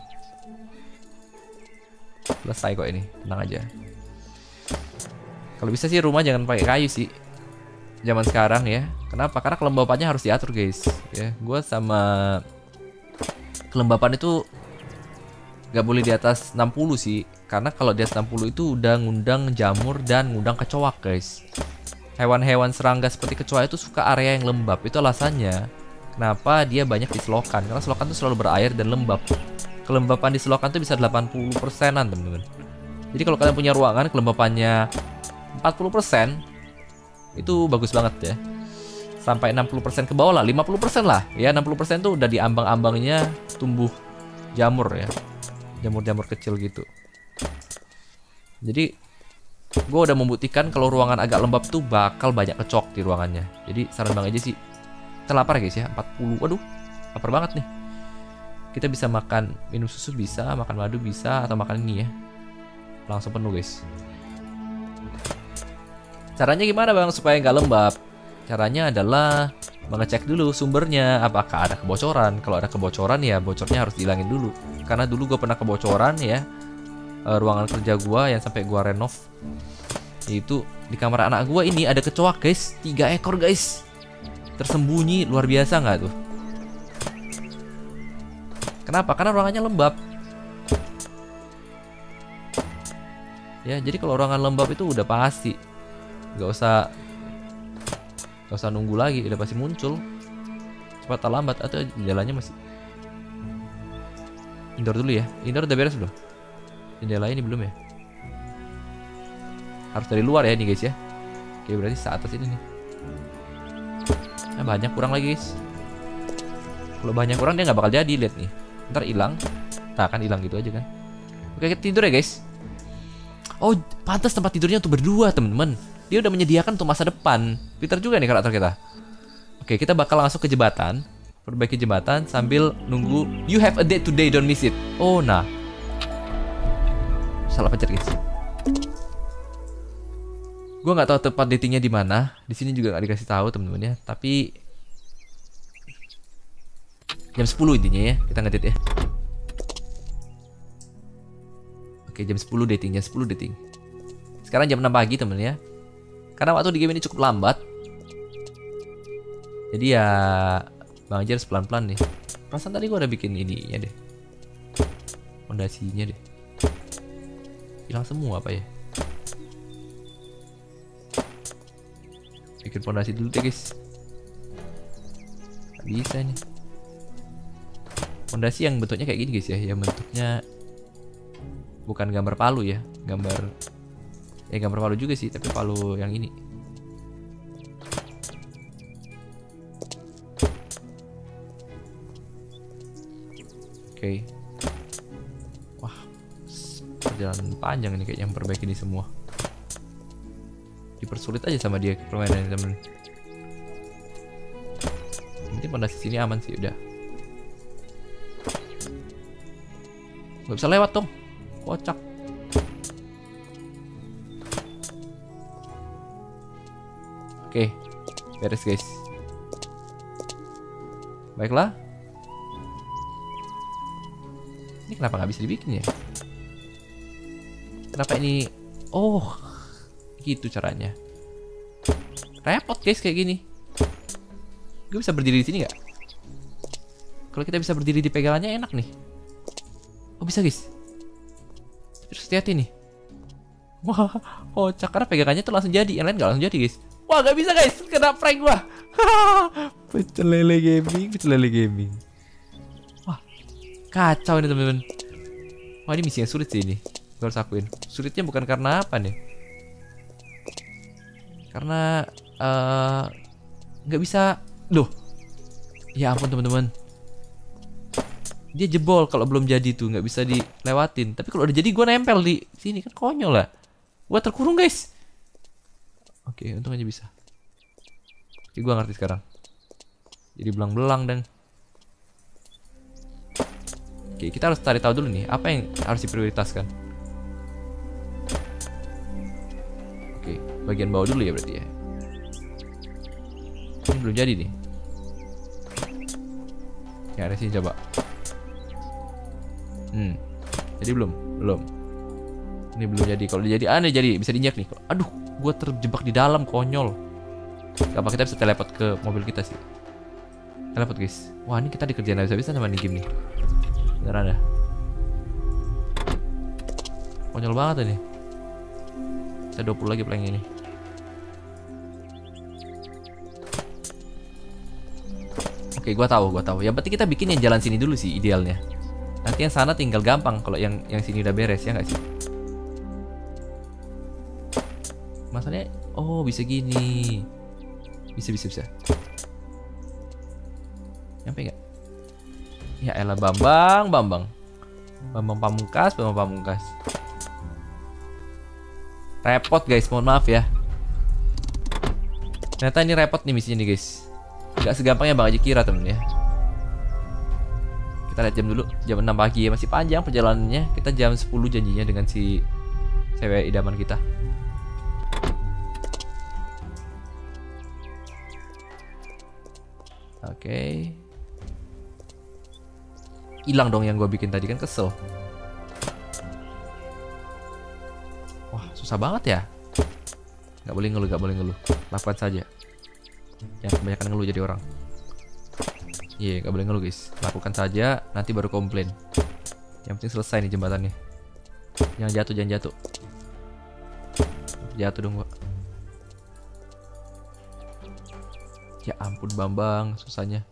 Speaker 1: Selesai kok ini, tenang aja. Kalau bisa sih rumah jangan pakai kayu sih. Zaman sekarang ya. Kenapa? Karena kelembapannya harus diatur guys. Ya, gue sama kelembapan itu gak boleh di atas 60 sih. Karena kalau di atas 60 itu udah ngundang jamur dan ngundang kecoak guys. Hewan-hewan serangga seperti kecoa itu suka area yang lembab. Itu alasannya kenapa dia banyak di selokan. Karena selokan itu selalu berair dan lembab. Kelembapan di selokan itu bisa 80%-an teman-teman. Jadi kalau kalian punya ruangan kelembapannya 40%, itu bagus banget ya. Sampai 60% ke bawah lah, 50% lah. Ya 60% tuh udah di ambang-ambangnya tumbuh jamur ya. Jamur-jamur kecil gitu. Jadi Gue udah membuktikan kalau ruangan agak lembab tuh bakal banyak kecok di ruangannya. Jadi saran Bang aja sih. Kita lapar ya guys ya, 40. Waduh, lapar banget nih. Kita bisa makan minum susu bisa, makan madu bisa, atau makan ini ya. Langsung penuh guys. Caranya gimana Bang supaya nggak lembab? Caranya adalah mengecek dulu sumbernya, apakah ada kebocoran. Kalau ada kebocoran ya bocornya harus dihilangin dulu. Karena dulu gue pernah kebocoran ya. Ruangan kerja gua yang sampai gua renov, itu di kamar anak gua ini ada kecoa guys, 3 ekor guys, tersembunyi, luar biasa nggak tuh? Kenapa? Karena ruangannya lembab. Ya jadi kalau ruangan lembab itu udah pasti, nggak usah nunggu lagi, udah pasti muncul cepat atau lambat. Atau jendelanya masih indoor dulu ya, indoor udah beres belum? Jendela ini belum ya? Harus dari luar ya nih guys ya. Oke berarti saat atas ini nih. Nah, banyak kurang lagi guys. Kalau banyak kurang dia nggak bakal jadi, lihat nih. Ntar hilang. Nah kan hilang gitu aja kan. Oke kita tidur ya guys. Oh pantas tempat tidurnya untuk berdua temen-temen. Dia udah menyediakan untuk masa depan. Pintar juga nih karakter kita. Oke kita bakal langsung ke jembatan. Perbaiki jembatan sambil nunggu. You have a date today, don't miss it. Oh nah. Salah pencet guys. Gue nggak tahu tempat datingnya di mana. Di sini juga nggak dikasih tahu teman-teman ya. Tapi jam 10 intinya ya. Kita ngedate ya. Oke jam 10 dating, jam 10 dating. Sekarang jam 6 pagi temen ya. Karena waktu di game ini cukup lambat. Jadi ya Bang Ajar harus pelan-pelan nih. Perasaan tadi gue udah bikin ininya deh. Fondasinya deh. Hilang semua apa ya? Bikin fondasi dulu deh guys. Gak bisa nih. Fondasi yang bentuknya kayak gini guys ya. Yang bentuknya bukan gambar palu ya. Gambar palu juga sih, tapi palu yang ini. Oke. Wah, perjalanan panjang ini kayaknya memperbaiki ini semua. Dipersulit aja sama dia permainannya temen. Mungkin fondasi sini aman sih udah. Gak bisa lewat dong, kocak. Oke, beres guys. Baiklah. Ini kenapa nggak bisa dibikin ya? Kenapa ini? Oh, gitu caranya. Repot guys kayak gini. Gue bisa berdiri di sini nggak? Kalau kita bisa berdiri di pegangannya enak nih. Oh bisa guys. Terus hati-hati nih. Wah, kocak karena pegangannya tuh langsung jadi. Yang lain nggak langsung jadi guys. Wah nggak bisa guys. Kena prank gua. Pecel lele gaming. Wah, kacau ini teman-teman. Wah ini misi yang sulit sih ini. Gue harus akuin. Sulitnya bukan karena apa nih? Karena nggak bisa. Loh. Ya ampun teman-teman. Dia jebol kalau belum jadi tuh, nggak bisa dilewatin. Tapi kalau udah jadi gue nempel di sini kan konyol lah. Gue terkurung guys. Oke, untung aja bisa. Oke, gue ngerti sekarang. Jadi belang-belang dan. Oke, kita harus cari tahu dulu nih apa yang harus diprioritaskan. Oke, bagian bawah dulu ya berarti ya. Ini belum jadi nih. Ya, ada sini coba. Jadi belum. Ini belum jadi. Kalau jadi aneh jadi bisa diinjak nih. Aduh, gue terjebak di dalam konyol. Gak apa kita bisa teleport ke mobil kita sih. Teleport guys. Wah ini kita dikerjain habis-habisan sama nih game nih. Beneran dah. Konyol banget ini. Bisa 20 lagi playing ini. Oke, gue tahu. Yang penting kita bikin yang jalan sini dulu sih idealnya. Nanti yang sana tinggal gampang kalau yang sini udah beres ya nggak sih? Masalahnya, oh bisa gini, bisa. Nyampe nggak? Ya elah Bambang Pamungkas. Repot guys, mohon maaf ya. Ternyata ini repot nih misinya nih guys. Gak segampang yang Bang Haji kira temen ya. Kita lihat jam dulu, jam 6 pagi ya, masih panjang perjalanannya. Kita jam 10 janjinya dengan si cewek idaman kita. Oke. Hilang dong yang gue bikin tadi, kan kesel. Wah, susah banget ya. Gak boleh ngeluh, gak boleh ngeluh. Lakukan saja. Jangan kebanyakan ngeluh jadi orang. Iya, gak boleh ngeluh guys. Lakukan saja, nanti baru komplain. Yang penting selesai nih jembatannya. Jangan jatuh, jangan jatuh. Jatuh dong gua. Ya ampun Bambang, susahnya.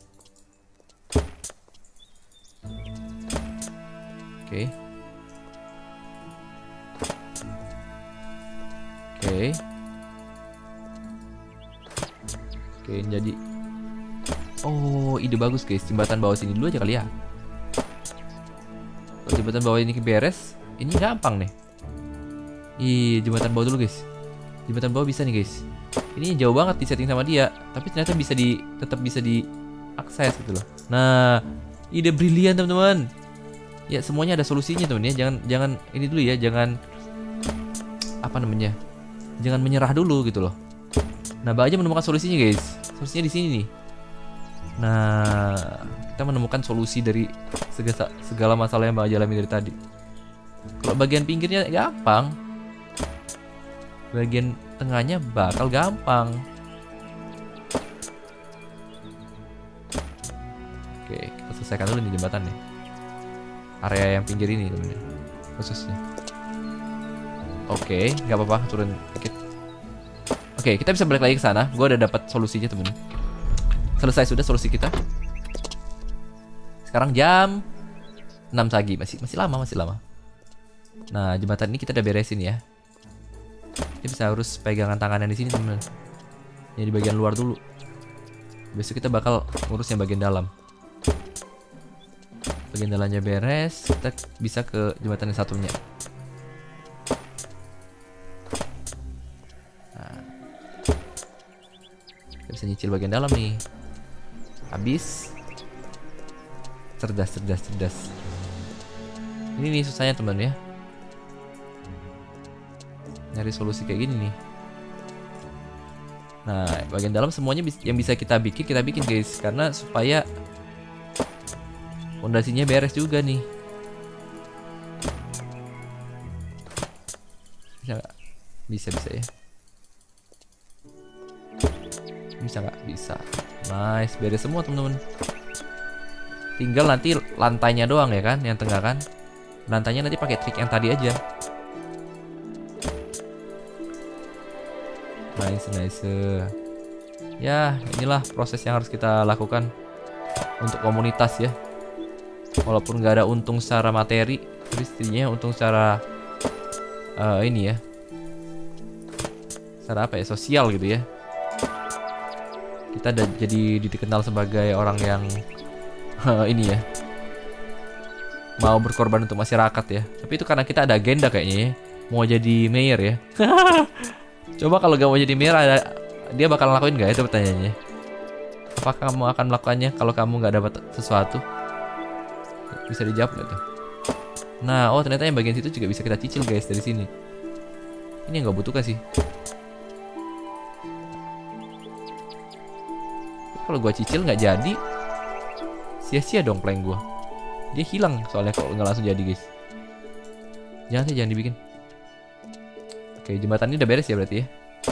Speaker 1: Oke. Oke. Oke, jadi. Oh, ide bagus guys. Jembatan bawah sini dulu aja kali ya. Kalau jembatan bawah ini beres, ini gampang nih. Ih, jembatan bawah dulu guys. Jembatan bawah bisa nih guys. Ini jauh banget di setting sama dia, tapi ternyata bisa tetap bisa diakses gitu loh. Nah, ide brilian teman-teman. Ya semuanya ada solusinya teman ya. Jangan ini dulu ya, jangan apa namanya? Jangan menyerah dulu gitu loh. Nah, Bang aja menemukan solusinya guys. Solusinya di sini nih. Nah, kita menemukan solusi dari segala masalah yang Bang aja alami dari tadi. Kalau bagian pinggirnya gampang, bagian tengahnya bakal gampang. Oke, kita selesaikan dulu nih jembatan nih. Area yang pinggir ini temen-temen, khususnya. Oke, nggak apa-apa, turun dikit. Oke, kita bisa balik lagi ke sana. Gue udah dapat solusinya temen. Selesai sudah solusi kita. Sekarang jam 6 pagi, masih lama. Nah, jembatan ini kita udah beresin ya. Kita bisa urus pegangan tangannya di sini teman-teman. Yang di bagian luar dulu. Besok kita bakal urus yang bagian dalam. Bagian dalamnya beres, kita bisa ke jembatan yang satunya. Nah, kita bisa nyicil bagian dalam nih. Habis. Cerdas. Ini nih susahnya teman ya. Nyari solusi kayak gini nih. Nah, bagian dalam semuanya yang bisa kita bikin guys, karena supaya fondasinya beres juga nih. Bisa nggak? Bisa ya. Bisa nggak? Bisa. Nice, beres semua teman-teman. Tinggal nanti lantainya doang ya kan, yang tengah kan. Lantainya nanti pakai trik yang tadi aja. Nice. Ya, inilah proses yang harus kita lakukan untuk komunitas ya. Walaupun nggak ada untung secara materi, tapi setidaknya untung secara ini ya, secara apa ya, sosial gitu ya. Kita jadi dikenal sebagai orang yang ini ya, mau berkorban untuk masyarakat ya. Tapi itu karena kita ada agenda kayaknya ya, mau jadi mayor ya. Coba kalau gak mau jadi mayor, dia bakal ngelakuin gak? Itu pertanyaannya. Apakah kamu akan melakukannya kalau kamu gak dapat sesuatu? Bisa dijawab gak tuh? Nah, oh ternyata yang bagian situ juga bisa kita cicil guys dari sini. Ini yang gak butuhkan sih. Kalau gua cicil gak jadi, sia-sia dong plank gua. Dia hilang soalnya kalau nggak langsung jadi guys. Jangan dibikin. Oke, jembatan ini udah beres ya berarti ya.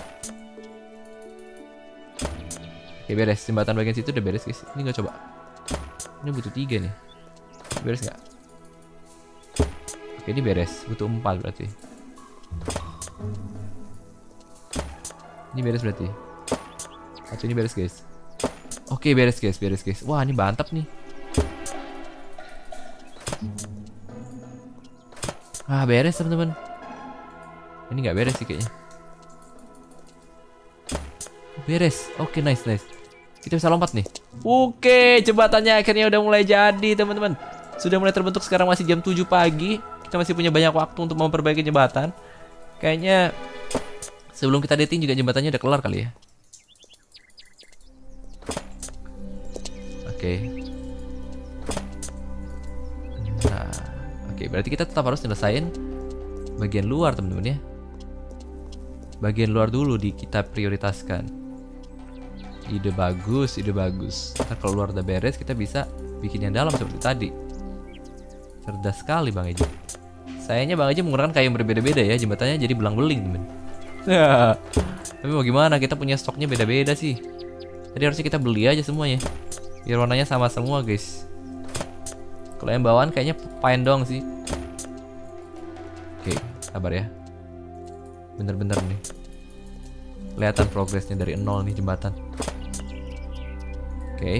Speaker 1: Oke, beres. Jembatan bagian situ udah beres guys. Ini nggak coba. Ini butuh 3 nih. Beres nggak? Oke, ini beres. Butuh 4 berarti. Ini beres berarti. Atau ini beres guys. Oke, beres guys. Wah, ini mantap nih. Ah, beres teman-teman. Ini nggak beres sih kayaknya. Beres. Oke, nice. Kita bisa lompat nih. Oke, jembatannya akhirnya udah mulai jadi teman-teman. Sudah mulai terbentuk, sekarang masih jam 7 pagi. Kita masih punya banyak waktu untuk memperbaiki jembatan. Kayaknya Sebelum kita dating juga jembatannya udah kelar kali ya. Oke. Nah, oke, berarti kita tetap harus nyelesain bagian luar teman-teman ya. Bagian luar dulu kita prioritaskan. Ide bagus, ide bagus. Nah, kalau luar udah beres, kita bisa bikin yang dalam seperti tadi. Cerdas sekali Bang Eji. Sayangnya Bang Eji menggunakan kayu yang berbeda-beda ya, jembatannya jadi belang-beling temen. Tapi mau gimana, kita punya stoknya beda-beda sih. Jadi harusnya kita beli aja semuanya, biar warnanya sama semua guys. Kalau yang bawaan kayaknya pine doang sih. Oke, sabar ya. Bener-bener nih, kelihatan progresnya dari 0 nih jembatan. Oke.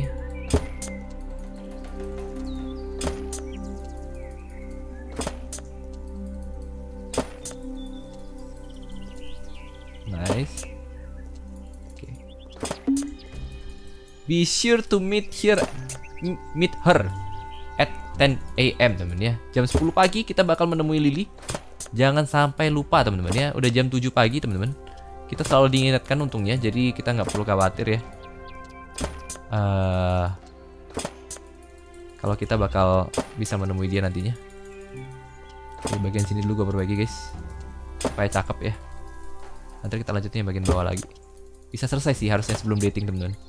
Speaker 1: Nice. Oke. Be sure to meet her at 10 AM teman ya. Jam 10 pagi kita bakal menemui Lily. Jangan sampai lupa teman-teman ya. Udah jam 7 pagi teman-teman. Kita selalu diingatkan untungnya, jadi kita nggak perlu khawatir ya. Kalau kita bakal bisa menemui dia nantinya. Di bagian sini dulu gue perbaiki guys, supaya cakep ya. Nanti kita lanjutin yang bagian bawah lagi. Bisa selesai sih harusnya sebelum dating teman-teman.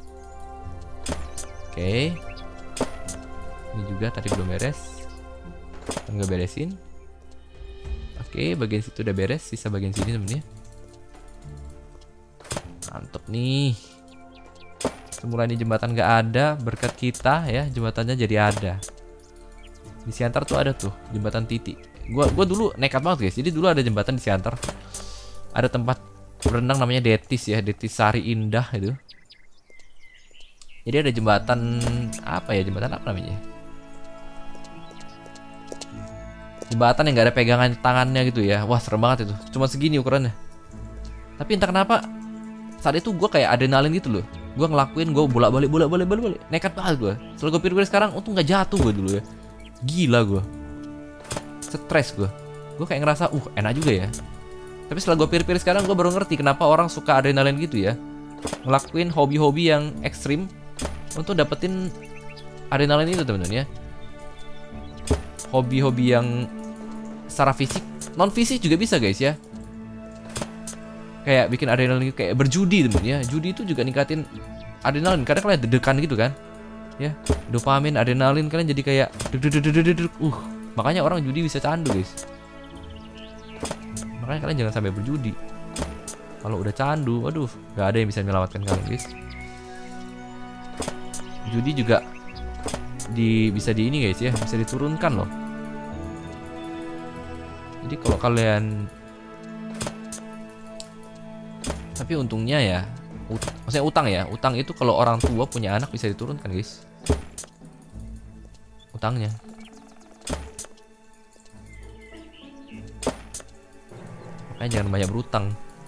Speaker 1: Oke. Ini juga tadi belum beres. Kita nggak beresin. Oke, bagian situ udah beres. Sisa bagian sini temen-temen ya. Mantep nih. Semula ini jembatan nggak ada, berkat kita ya jembatannya jadi ada. Di Siantar tuh ada tuh jembatan titik. Gua dulu nekat banget guys. Jadi dulu ada jembatan di Siantar. Ada tempat berenang namanya Detis ya, Detis Sari Indah itu. Jadi ada jembatan apa ya? Jembatan apa namanya? Jembatan yang gak ada pegangan tangannya gitu ya. Wah serem banget itu. Cuma segini ukurannya. Tapi entah kenapa saat itu gue kayak adrenalin gitu loh. Gue ngelakuin, gue bolak-balik. Nekat banget gue. Setelah gue pikir sekarang, untung gak jatuh gue dulu ya. Gila gue. Stres gue. Gue kayak ngerasa, enak juga ya. Tapi setelah gue pikir-pikir sekarang, gue baru ngerti kenapa orang suka adrenalin gitu ya. Ngelakuin hobi-hobi yang ekstrim untuk dapetin adrenalin itu teman-teman ya. Hobi-hobi yang secara fisik, non fisik juga bisa guys ya. Kayak bikin adrenalin, kayak berjudi teman ya. Judi itu juga ningkatin adrenalin. Kadang kalian deg-degan gitu kan ya, dopamin, adrenalin, kalian jadi kayak deg-deg. Makanya orang judi bisa candu guys. Makanya kalian jangan sampai berjudi. Kalau udah candu, aduh, gak ada yang bisa menyelamatkan kalian guys. Judi juga bisa di ini guys ya, bisa diturunkan loh. Jadi kalau kalian, tapi untungnya ya, maksudnya utang ya, utang itu kalau orang tua punya anak bisa diturunkan guys, utangnya. Makanya jangan banyak berutang.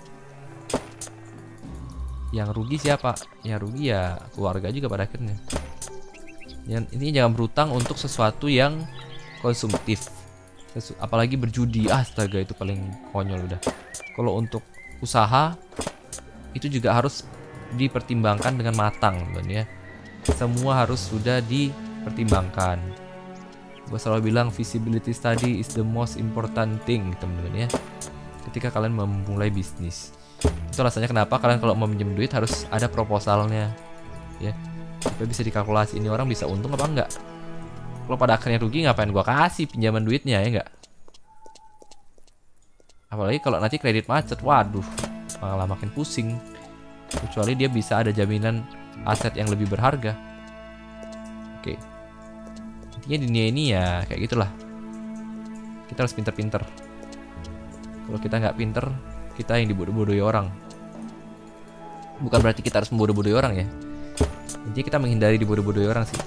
Speaker 1: Yang rugi siapa? Yang rugi ya keluarga juga pada akhirnya. Ini jangan berutang untuk sesuatu yang konsumtif, apalagi berjudi. Astaga, itu paling konyol udah. Kalau untuk usaha itu juga harus dipertimbangkan dengan matang teman ya. Semua harus sudah dipertimbangkan. Gue selalu bilang feasibility study is the most important thing teman-teman ya, ketika kalian memulai bisnis. Itu alasannya kenapa kalian kalau mau minjem duit harus ada proposalnya ya, supaya bisa dikalkulasi ini orang bisa untung apa enggak. Kalau pada akhirnya rugi, ngapain gua kasih pinjaman duitnya ya enggak. Apalagi kalau nanti kredit macet, waduh, malah makin pusing. Kecuali dia bisa ada jaminan aset yang lebih berharga. Oke, intinya dunia ini ya kayak gitulah. Kita harus pinter-pinter. Kalau kita nggak pinter, kita yang dibodoh-bodohi orang. Bukan berarti kita harus membodoh-bodohi orang ya. Jadi kita menghindari dibodoh-bodohi orang sih.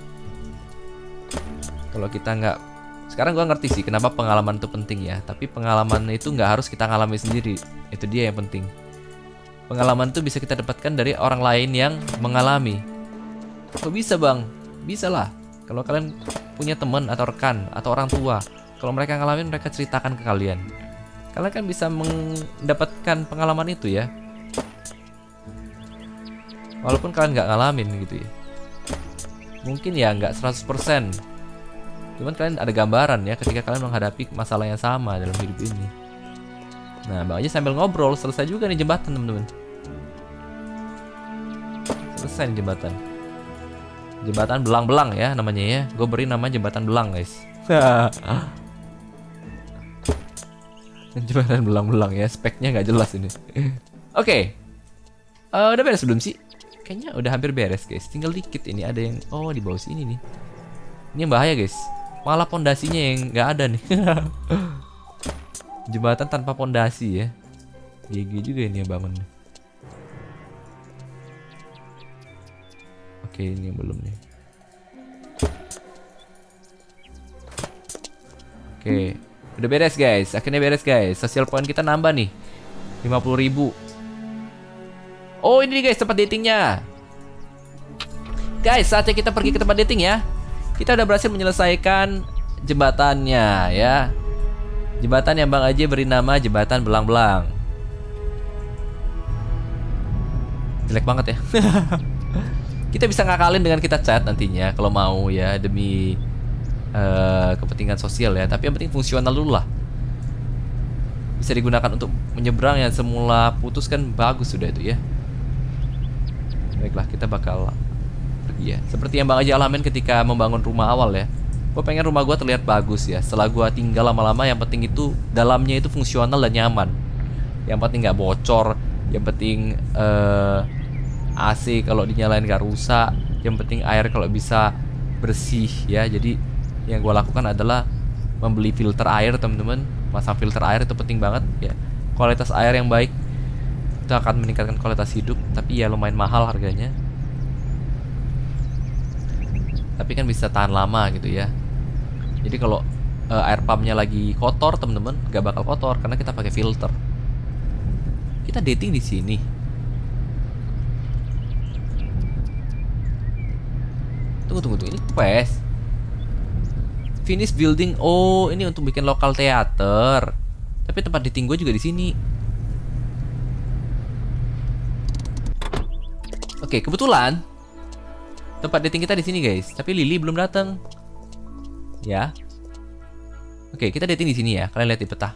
Speaker 1: Kalau kita nggak, sekarang gua ngerti sih kenapa pengalaman itu penting ya. Tapi pengalaman itu nggak harus kita ngalami sendiri. Itu dia yang penting. Pengalaman itu bisa kita dapatkan dari orang lain yang mengalami. Kok bisa bang? Bisa lah. Kalau kalian punya teman atau rekan atau orang tua, kalau mereka ngalamin, mereka ceritakan ke kalian. Kalian kan bisa mendapatkan pengalaman itu ya. Walaupun kalian nggak ngalamin gitu ya. Mungkin ya nggak 100%. Cuman kalian ada gambaran ya ketika kalian menghadapi masalah yang sama dalam hidup ini. Nah, Bang Aji sambil ngobrol, selesai juga nih jembatan, teman-teman. Selesai nih jembatan. Jembatan belang-belang ya namanya ya. Gue beri nama jembatan belang, guys. Jembatan belang-belang ya, speknya nggak jelas ini. Oke. Udah beres belum sih? Kayaknya udah hampir beres, guys. Tinggal dikit ini, ada yang di bawah sini nih. Ini yang bahaya, guys. Malah pondasinya yang nggak ada nih. Jembatan tanpa pondasi ya. GG juga ini yang bangun. Oke, ini yang belum nih. Oke, udah beres guys. Akhirnya beres guys. Social point kita nambah nih 50.000. Oh, ini nih guys tempat datingnya. Guys, saatnya kita pergi ke tempat dating ya. Kita udah berhasil menyelesaikan jembatannya ya. Jembatan yang Bang Aji beri nama Jembatan Belang-Belang. Jelek banget ya. Kita bisa ngakalin dengan kita chat nantinya kalau mau ya, demi kepentingan sosial ya. Tapi yang penting fungsional dulu lah. Bisa digunakan untuk menyeberang, yang semula putus kan bagus sudah itu ya. Baiklah, kita bakal pergi ya. Seperti yang Bang Aji alamin ketika membangun rumah awal ya. Gue pengen rumah gue terlihat bagus ya. Setelah gue tinggal lama-lama, yang penting itu dalamnya itu fungsional dan nyaman. Yang penting nggak bocor. Yang penting AC kalau dinyalain nggak rusak. Yang penting air kalau bisa bersih ya. Jadi yang gue lakukan adalah membeli filter air, teman-teman. Masang filter air itu penting banget ya. Kualitas air yang baik itu akan meningkatkan kualitas hidup. Tapi ya lumayan mahal harganya. Tapi kan bisa tahan lama gitu ya. Jadi kalau air pumpnya lagi kotor, teman-teman, gak bakal kotor karena kita pakai filter. Kita dating di sini. Tunggu. Ini quest. Finish building. Oh, ini untuk bikin lokal teater. Tapi tempat dating gue juga di sini. Oke, kebetulan tempat dating kita di sini, guys. Tapi Lily belum datang. Ya. Oke, kita dating di sini ya. Kalian lihat di peta.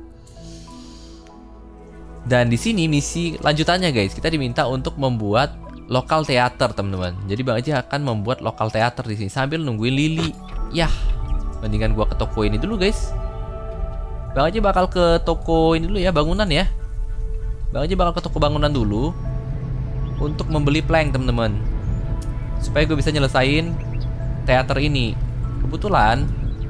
Speaker 1: Dan di sini misi lanjutannya, guys. Kita diminta untuk membuat lokal teater, teman-teman. Jadi Bang Aji akan membuat lokal teater di sini sambil nungguin Lily. Yah. Mendingan gua ke toko ini dulu, guys. Bang Aji bakal ke toko ini dulu ya, bangunan ya. Bang Aji bakal ke toko bangunan dulu untuk membeli plank, teman-teman. Supaya gue bisa nyelesain teater ini. Kebetulan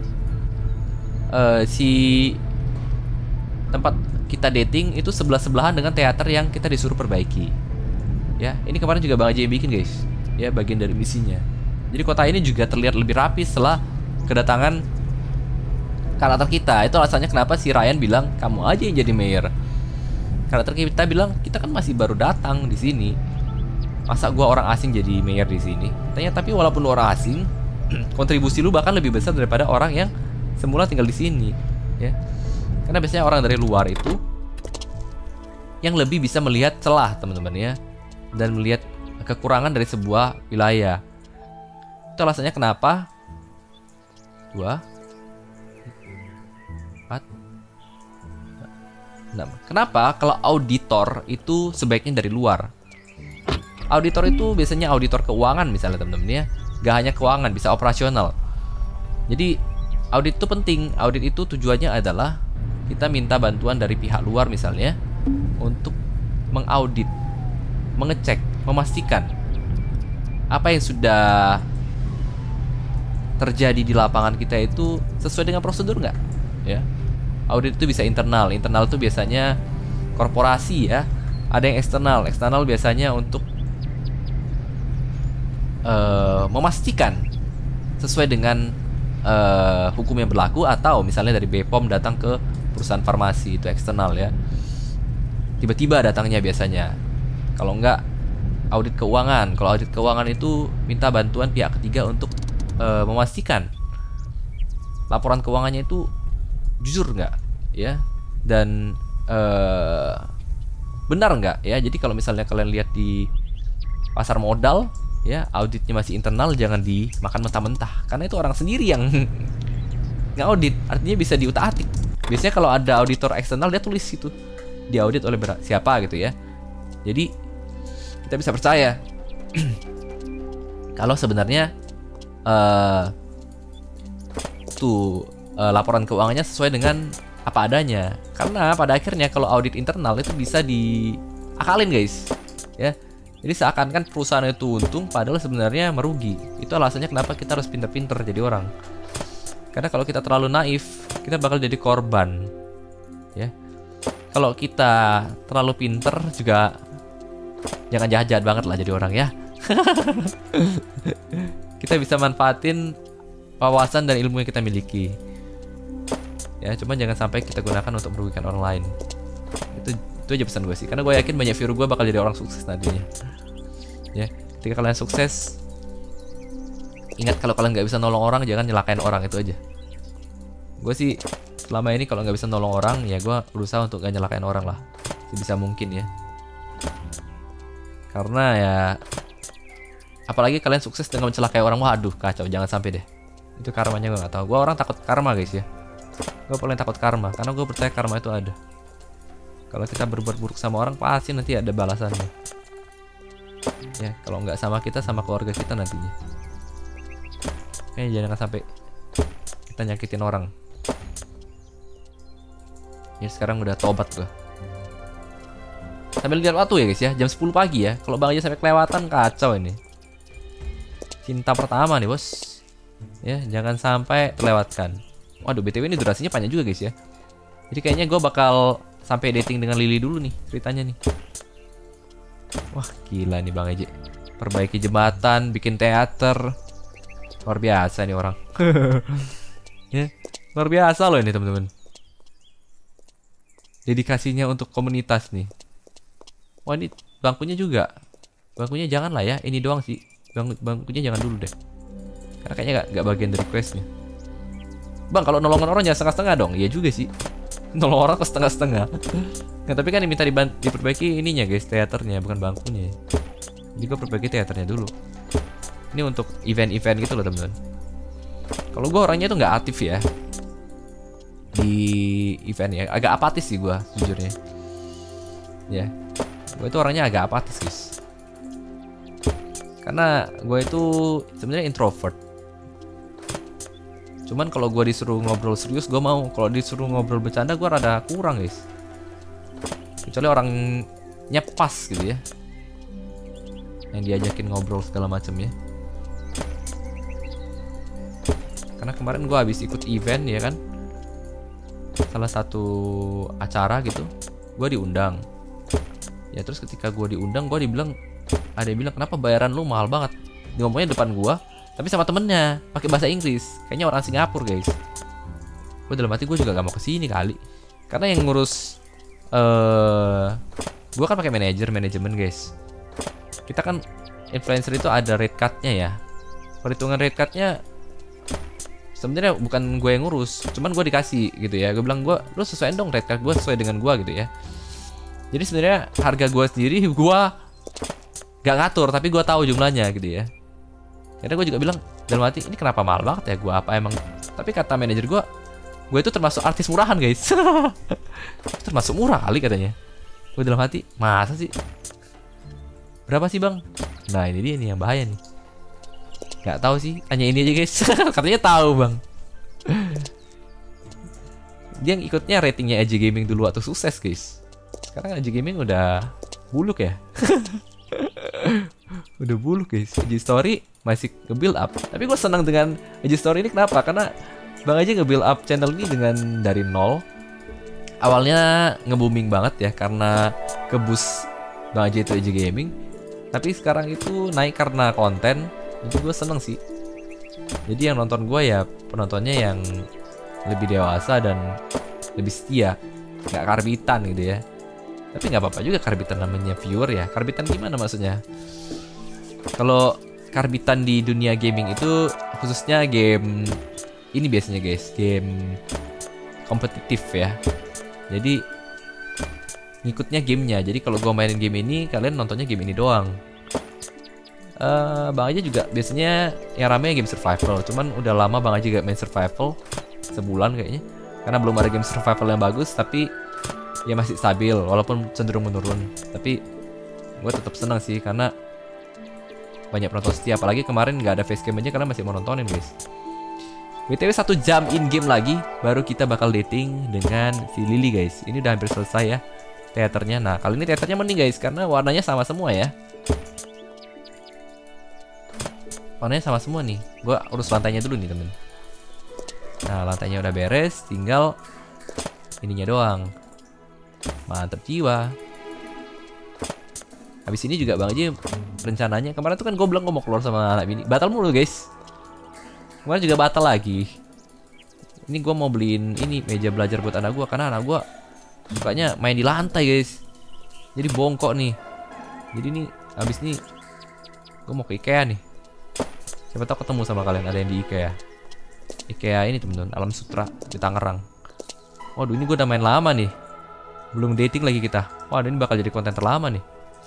Speaker 1: si tempat kita dating itu sebelah-sebelahan dengan teater yang kita disuruh perbaiki. Ya, ini kemarin juga Bang Aji bikin, guys. Ya, bagian dari misinya. Jadi kota ini juga terlihat lebih rapi setelah kedatangan karakter kita. Itu alasannya kenapa si Ryan bilang kamu aja yang jadi mayor. Karakter kita bilang kita kan masih baru datang di sini. Masa gua orang asing jadi mayor di sini? Tapi walaupun lu orang asing, kontribusi lu bahkan lebih besar daripada orang yang semula tinggal di sini, ya. Karena biasanya orang dari luar itu yang lebih bisa melihat celah, teman-teman ya, dan melihat kekurangan dari sebuah wilayah. Itu alasannya kenapa 2 4 6. Kenapa kalau auditor itu sebaiknya dari luar? Auditor itu biasanya auditor keuangan misalnya, teman-teman ya. Gak hanya keuangan, bisa operasional. Jadi audit itu penting. Audit itu tujuannya adalah kita minta bantuan dari pihak luar misalnya untuk mengaudit, mengecek, memastikan apa yang sudah terjadi di lapangan kita itu sesuai dengan prosedur nggak, ya. Audit itu bisa internal. Internal itu biasanya korporasi ya. Ada yang eksternal. Eksternal biasanya untuk memastikan sesuai dengan hukum yang berlaku, atau misalnya dari BPOM datang ke perusahaan farmasi, itu eksternal ya. Tiba-tiba datangnya biasanya. Kalau enggak audit keuangan. Kalau audit keuangan itu minta bantuan pihak ketiga untuk memastikan laporan keuangannya itu jujur nggak, ya. dan benar nggak ya. Jadi kalau misalnya kalian lihat di pasar modal ya, auditnya masih internal, jangan dimakan mentah-mentah karena itu orang sendiri yang ngaudit, artinya bisa diutak-atik. Biasanya kalau ada auditor eksternal dia tulis itu diaudit oleh siapa gitu ya. Jadi kita bisa percaya kalau sebenarnya laporan keuangannya sesuai dengan apa adanya. Karena pada akhirnya kalau audit internal itu bisa diakalin guys ya. Jadi seakan-akan perusahaan itu untung padahal sebenarnya merugi. Itu alasannya kenapa kita harus pinter-pinter jadi orang. Karena kalau kita terlalu naif, kita bakal jadi korban ya. Kalau kita terlalu pinter juga jangan jahat-jahat banget lah jadi orang ya. Kita bisa manfaatin wawasan dan ilmu yang kita miliki ya, cuman jangan sampai kita gunakan untuk merugikan orang lain. Itu aja pesan gue sih, karena gue yakin banyak viewer gue bakal jadi orang sukses nantinya ya. Ketika kalian sukses, ingat kalau kalian nggak bisa nolong orang, jangan nyelakain orang, itu aja. Gue sih selama ini kalau nggak bisa nolong orang ya gue berusaha untuk gak nyelakain orang lah sebisa mungkin ya. Karena ya apalagi kalian sukses dengan mencelakai orang, waduh kacau, jangan sampai deh. Itu karmanya gue nggak tahu. Gue orang takut karma guys ya. Gue paling takut karma karena gue percaya karma itu ada. Kalau kita berbuat buruk sama orang pasti nanti ada balasannya ya. Kalau nggak sama kita, sama keluarga kita nantinya. Jangan sampai kita nyakitin orang ya. Sekarang udah tobat gue. Sambil lihat waktu ya guys ya, jam 10 pagi ya. Kalau Bang aja sampai kelewatan kacau ini. Cinta pertama nih bos ya, jangan sampai terlewatkan. Waduh, BTW ini durasinya panjang juga guys ya. Jadi kayaknya gue bakal sampai dating dengan Lily dulu nih ceritanya nih. Wah gila nih Bang Eje, perbaiki jembatan, bikin teater, luar biasa nih orang. Ya, luar biasa loh ini teman-teman. Dedikasinya untuk komunitas nih. Wah ini bangkunya juga. Bangkunya jangan lah ya, ini doang sih. Bangkunya jangan dulu deh. Karena kayaknya gak bagian dari questnya. Bang, kalau nolongin orang jangan setengah-setengah dong. Iya juga sih. Nolong orang kok setengah-setengah. Nah, tapi kan diminta diperbaiki ininya guys, teaternya, bukan bangkunya. Jadi gue perbaiki teaternya dulu. Ini untuk event-event gitu loh teman-teman. Kalau gue orangnya tuh nggak aktif ya di event ya. Agak apatis sih gue jujurnya. Ya, gue itu orangnya agak apatis guys. Karena gue itu sebenarnya introvert. Cuman kalau gue disuruh ngobrol serius gue mau. Kalau disuruh ngobrol bercanda gue rada kurang guys. Kecuali orangnya pas gitu ya, yang diajakin ngobrol segala macam ya. Karena kemarin gue habis ikut event ya kan, salah satu acara gitu, gue diundang. Ya terus ketika gue diundang, gue dibilang, ada yang bilang kenapa bayaran lu mahal banget. Ngomongnya depan gue, tapi sama temennya pakai bahasa Inggris, kayaknya orang Singapura guys. Gue dalam hati gue juga gak mau kesini kali, karena yang ngurus gue kan pakai manajemen guys. Kita kan influencer itu ada rate card-nya ya. Perhitungan rate card-nya sebenarnya bukan gue yang ngurus, cuman gue dikasih gitu ya. Gue bilang, lu sesuaiin dong rate card gue sesuai dengan gue gitu ya. Jadi sebenarnya harga gue sendiri gue gak ngatur, tapi gue tahu jumlahnya gitu ya. Karena gue juga bilang dalam hati, ini kenapa mahal banget ya, gue apa emang. Tapi kata manajer gue itu termasuk artis murahan guys. Termasuk murah kali katanya. Gue dalam hati, masa sih? Berapa sih bang? Nah ini dia nih yang bahaya nih. Gak tahu sih, tanya ini aja guys. Katanya tahu bang. Dia ikutnya ratingnya AJ Gaming dulu waktu sukses guys. Sekarang AJ Gaming udah buluk ya. Udah buluk guys. AJ Story masih nge-build up. Tapi gue senang dengan AJ Story ini kenapa? Karena Bang aja nge-build up channel ini dengan dari nol. Awalnya nge-booming banget ya karena kebus Bang aja itu AJ Gaming. Tapi sekarang itu naik karena konten. Jadi gue seneng sih. Jadi yang nonton gue ya penontonnya yang lebih dewasa dan lebih setia, nggak karbitan gitu ya. Tapi nggak apa-apa juga karbitan, namanya viewer ya. Karbitan gimana maksudnya? Kalau karbitan di dunia gaming itu khususnya game ini biasanya guys, game kompetitif ya. Jadi ngikutnya gamenya. Jadi kalau gue mainin game ini, kalian nontonnya game ini doang. Bang Aji juga biasanya yang rame game survival. Cuman udah lama Bang Aji gak main survival, sebulan kayaknya. Karena belum ada game survival yang bagus. Tapi ya masih stabil, walaupun cenderung menurun. Tapi gue tetap senang sih, karena banyak penonton setia. Apalagi kemarin gak ada facecam aja karena masih mau nontonin guys. BTW 1 jam in game lagi, baru kita bakal dating dengan si Lily guys. Ini udah hampir selesai ya teaternya. Nah kali ini teaternya mending guys, karena warnanya sama semua ya. Warnanya sama semua nih. Gue urus lantainya dulu nih temen. Nah lantainya udah beres, tinggal ininya doang. Mantep jiwa. Habis ini juga Bang Aji rencananya, kemarin tuh kan gue bilang gue mau keluar sama anak bini, batal mulu guys. Kemarin juga batal lagi. Ini gue mau beliin ini meja belajar buat anak gue, karena anak gue sukanya main di lantai guys. Jadi bongkok nih. Jadi nih habis nih gue mau ke IKEA nih. Siapa tahu ketemu sama kalian ada yang di IKEA. IKEA ini temen-temen, Alam Sutra di Tangerang. Waduh ini gue udah main lama nih. Belum dating lagi kita. Waduh ini bakal jadi konten terlama nih.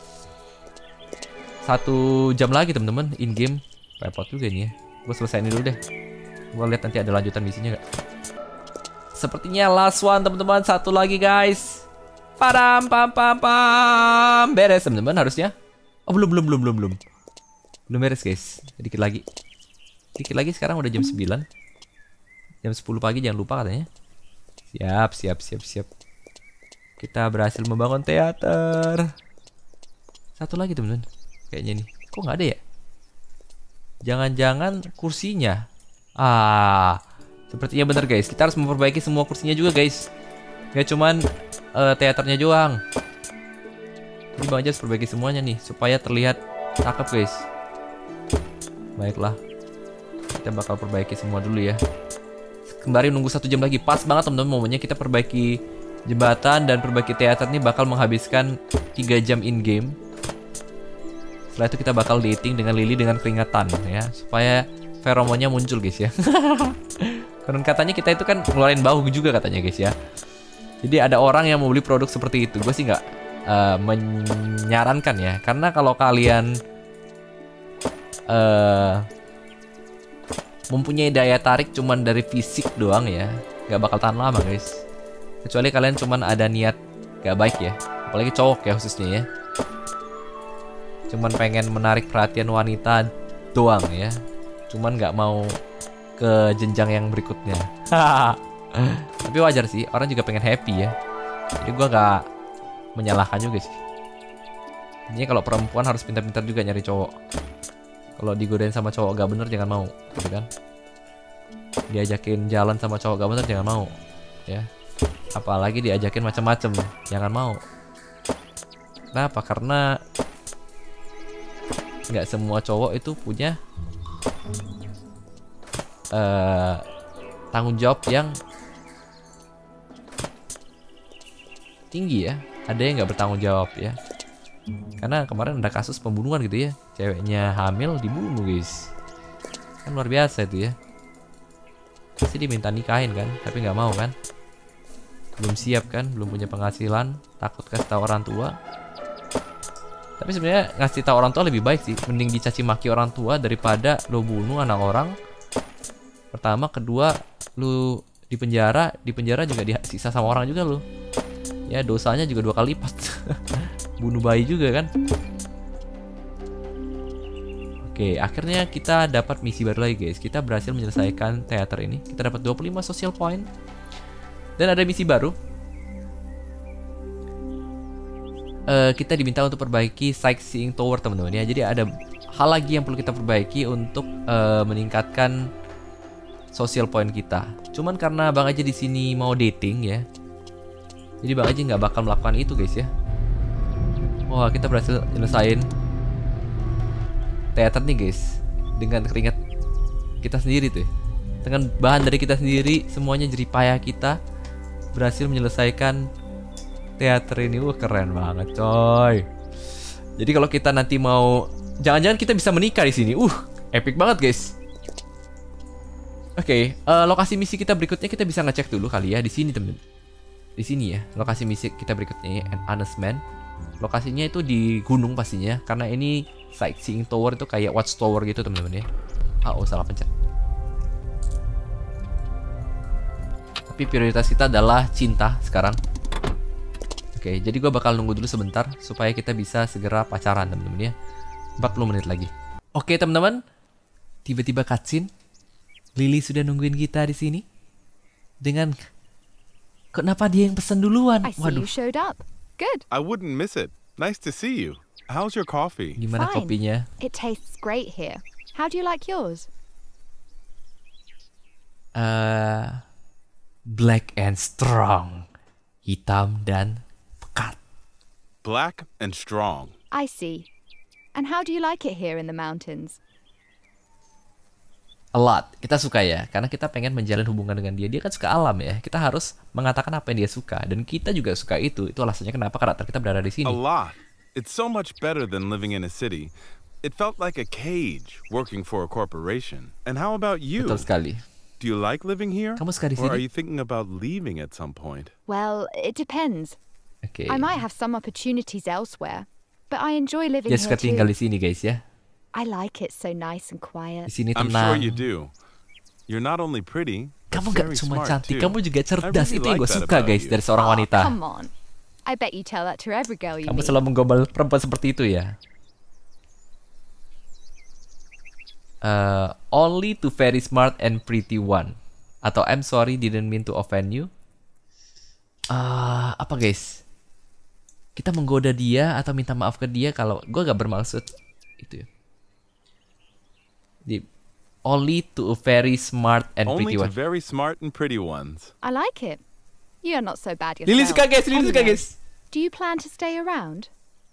Speaker 1: 1 jam lagi temen-temen in game. Repot juga nih ya. Gue selesaiin dulu deh. Gue lihat nanti ada lanjutan misinya gak. Sepertinya last one teman-teman. 1 lagi guys. Padam pam pam pam. Beres teman-teman harusnya. Oh belum beres guys. Dikit lagi sekarang udah jam 9. Jam 10 pagi jangan lupa katanya. Siap. Kita berhasil membangun teater. 1 lagi teman-teman. Kayaknya nih. Kok nggak ada ya? Jangan-jangan kursinya. Sepertinya bener guys. Kita harus memperbaiki semua kursinya juga guys. Gak cuman teaternya doang. Ini Bang Aji harus perbaiki semuanya nih supaya terlihat cakep guys. Baiklah. Kita bakal perbaiki semua dulu ya. Kembali nunggu 1 jam lagi. Pas banget teman-teman momennya kita perbaiki jembatan dan perbaiki teater nih bakal menghabiskan 3 jam in game. Setelah itu kita bakal dating dengan Lily dengan keringatan ya, supaya feromonnya muncul guys ya. Karena katanya kita itu kan ngeluarin bau juga katanya guys ya. Jadi ada orang yang mau beli produk seperti itu. Gue sih nggak menyarankan ya, karena kalau kalian mempunyai daya tarik cuman dari fisik doang ya, nggak bakal tahan lama guys. Kecuali kalian cuman ada niat gak baik ya, apalagi cowok ya khususnya ya. Cuman pengen menarik perhatian wanita doang ya. Cuman nggak mau ke jenjang yang berikutnya. Tapi wajar sih, orang juga pengen happy ya. Jadi gua nggak menyalahkan juga sih. Ini kalau perempuan harus pintar-pintar juga nyari cowok. Kalau digodain sama cowok gak bener jangan mau, gitu kan. Diajakin jalan sama cowok gak bener jangan mau, ya. Apalagi diajakin macam-macam, jangan mau. Kenapa? Karena nggak semua cowok itu punya tanggung jawab yang tinggi ya. Ada yang nggak bertanggung jawab ya. Karena kemarin ada kasus pembunuhan gitu ya. Ceweknya hamil dibunuh guys. Kan luar biasa itu ya. Pasti diminta nikahin kan, tapi nggak mau kan. Belum siap kan, belum punya penghasilan, takut kasih tahu orang tua. Tapi sebenarnya ngasih tahu orang tua lebih baik sih. Mending dicaci maki orang tua daripada lo bunuh anak orang. Pertama, kedua, lu di penjara juga disiksa sama orang juga lo. Ya dosanya juga 2 kali lipat. Bunuh bayi juga kan. Oke, akhirnya kita dapat misi baru lagi guys. Kita berhasil menyelesaikan teater ini. Kita dapat 25 social point. Dan ada misi baru. Kita diminta untuk perbaiki sightseeing tower teman-teman ya. Jadi ada hal lagi yang perlu kita perbaiki untuk meningkatkan social point kita. Cuman karena Bang Aji di sini mau dating ya. Jadi Bang Aji nggak bakal melakukan itu guys ya. Wah, kita berhasil nyelesain teater nih guys. Dengan keringat kita sendiri tuh. Dengan bahan dari kita sendiri, semuanya jerih payah kita berhasil menyelesaikan teater ini. Keren banget coy. Jadi kalau kita nanti mau, jangan-jangan kita bisa menikah di sini. Epic banget guys. Oke, lokasi misi kita berikutnya kita bisa ngecek dulu kali ya di sini temen. di sini ya, lokasi misi kita berikutnya ya, An Honest Man. Lokasinya itu di gunung pastinya, karena ini sightseeing tower itu kayak watchtower gitu teman-teman ya. Oh, salah pencet. Tapi prioritas kita adalah cinta sekarang. Oke, jadi gue bakal nunggu dulu sebentar supaya kita bisa segera pacaran teman-teman ya. 40 menit lagi. Oke teman-teman, tiba-tiba cutscene. Lily sudah nungguin kita di sini. Dengan kenapa dia yang pesan duluan?
Speaker 5: I see you showed up. Good.
Speaker 3: I wouldn't miss it. Nice to see you. How's your coffee?
Speaker 1: Gimana
Speaker 5: Fine.
Speaker 1: kopinya?
Speaker 5: It tastes great here. How do you like yours?
Speaker 1: Black and strong. Hitam dan pekat.
Speaker 3: Black and strong.
Speaker 5: I see. And how do you like it here in the mountains?
Speaker 1: A lot. Kita suka ya, karena kita pengen menjalin hubungan dengan dia. Dia kan suka alam ya. Kita harus mengatakan apa yang dia suka, dan kita juga suka itu. Itu alasannya kenapa karakter kita berada di sini.
Speaker 3: A lot. It's so much better than living in a city. It felt like a cage working for a corporation. And how about you?
Speaker 1: Betul sekali.
Speaker 3: Do you like living here?
Speaker 1: Kamu suka di
Speaker 3: Or are
Speaker 1: sini?
Speaker 3: you thinking about leaving at some point?
Speaker 5: Well, it depends.
Speaker 1: Oke.
Speaker 5: I might have some opportunities elsewhere, but I enjoy living
Speaker 1: Dia
Speaker 5: here
Speaker 1: suka tinggal
Speaker 5: too.
Speaker 1: di sini guys ya.
Speaker 5: I like it so nice and
Speaker 1: Di
Speaker 5: quiet.
Speaker 1: sini
Speaker 3: I'm
Speaker 1: tenang.
Speaker 3: sure you do. You're not only pretty,
Speaker 1: Kamu
Speaker 3: but
Speaker 1: gak
Speaker 3: very
Speaker 1: cuma
Speaker 3: smart
Speaker 1: cantik,
Speaker 3: too.
Speaker 1: kamu juga cerdas.
Speaker 3: really
Speaker 1: Itu yang
Speaker 3: like
Speaker 1: gue
Speaker 3: that
Speaker 1: suka
Speaker 3: about
Speaker 1: guys
Speaker 3: you.
Speaker 1: dari seorang
Speaker 5: Aw,
Speaker 1: wanita.
Speaker 5: come on. I bet you tell that to every girl you
Speaker 1: Kamu
Speaker 5: meet.
Speaker 1: selalu menggombal perempuan seperti itu ya. Only to very smart and pretty one. Atau I'm sorry didn't mean to offend you. Apa guys? Kita menggoda dia atau minta maaf ke dia kalau gue gak bermaksud itu ya. Only to a very smart and
Speaker 3: Only
Speaker 1: pretty
Speaker 3: to
Speaker 1: one.
Speaker 3: very smart and pretty ones.
Speaker 5: I like it. You're not so bad yourself.
Speaker 1: Lily suka guys, Lily suka
Speaker 5: Anyway,
Speaker 1: guys.
Speaker 5: do you plan to stay around?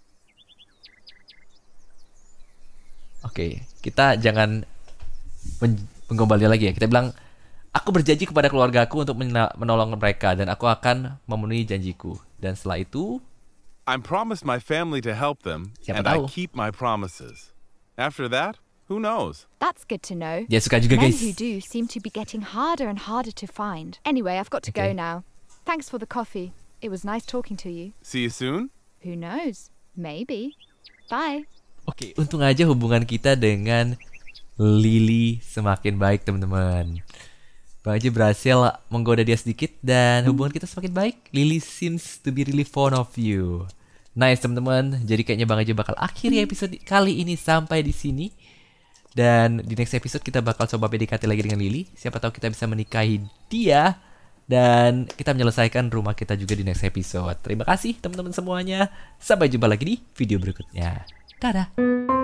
Speaker 1: Oke, kita jangan menggombal dia lagi ya. Kita bilang, aku berjanji kepada keluargaku untuk menolong mereka dan aku akan memenuhi janjiku. Dan setelah itu,
Speaker 3: I promised my family to help them,
Speaker 1: Siapa
Speaker 3: and
Speaker 1: tahu?
Speaker 3: I keep my promises. After that, who knows?
Speaker 5: That's good to know.
Speaker 1: dia suka juga
Speaker 5: Men
Speaker 1: guys.
Speaker 5: who do seem to be getting harder and harder to find. Anyway, I've got to go
Speaker 1: Okay.
Speaker 5: now. Thanks for the coffee. It was nice talking to you.
Speaker 3: See you soon?
Speaker 5: Who knows? Maybe. Bye.
Speaker 1: Oke, untung aja hubungan kita dengan Lily semakin baik teman-teman. Bang Haji berhasil menggoda dia sedikit dan hubungan kita semakin baik. Lily seems to be really fond of you. Nice teman-teman. Jadi kayaknya Bang Haji bakal akhiri episode kali ini sampai di sini. Dan di next episode kita bakal coba PDKT lagi dengan Lily. Siapa tahu kita bisa menikahi dia. Dan kita menyelesaikan rumah kita juga di next episode. Terima kasih teman-teman semuanya. Sampai jumpa lagi di video berikutnya. Dadah.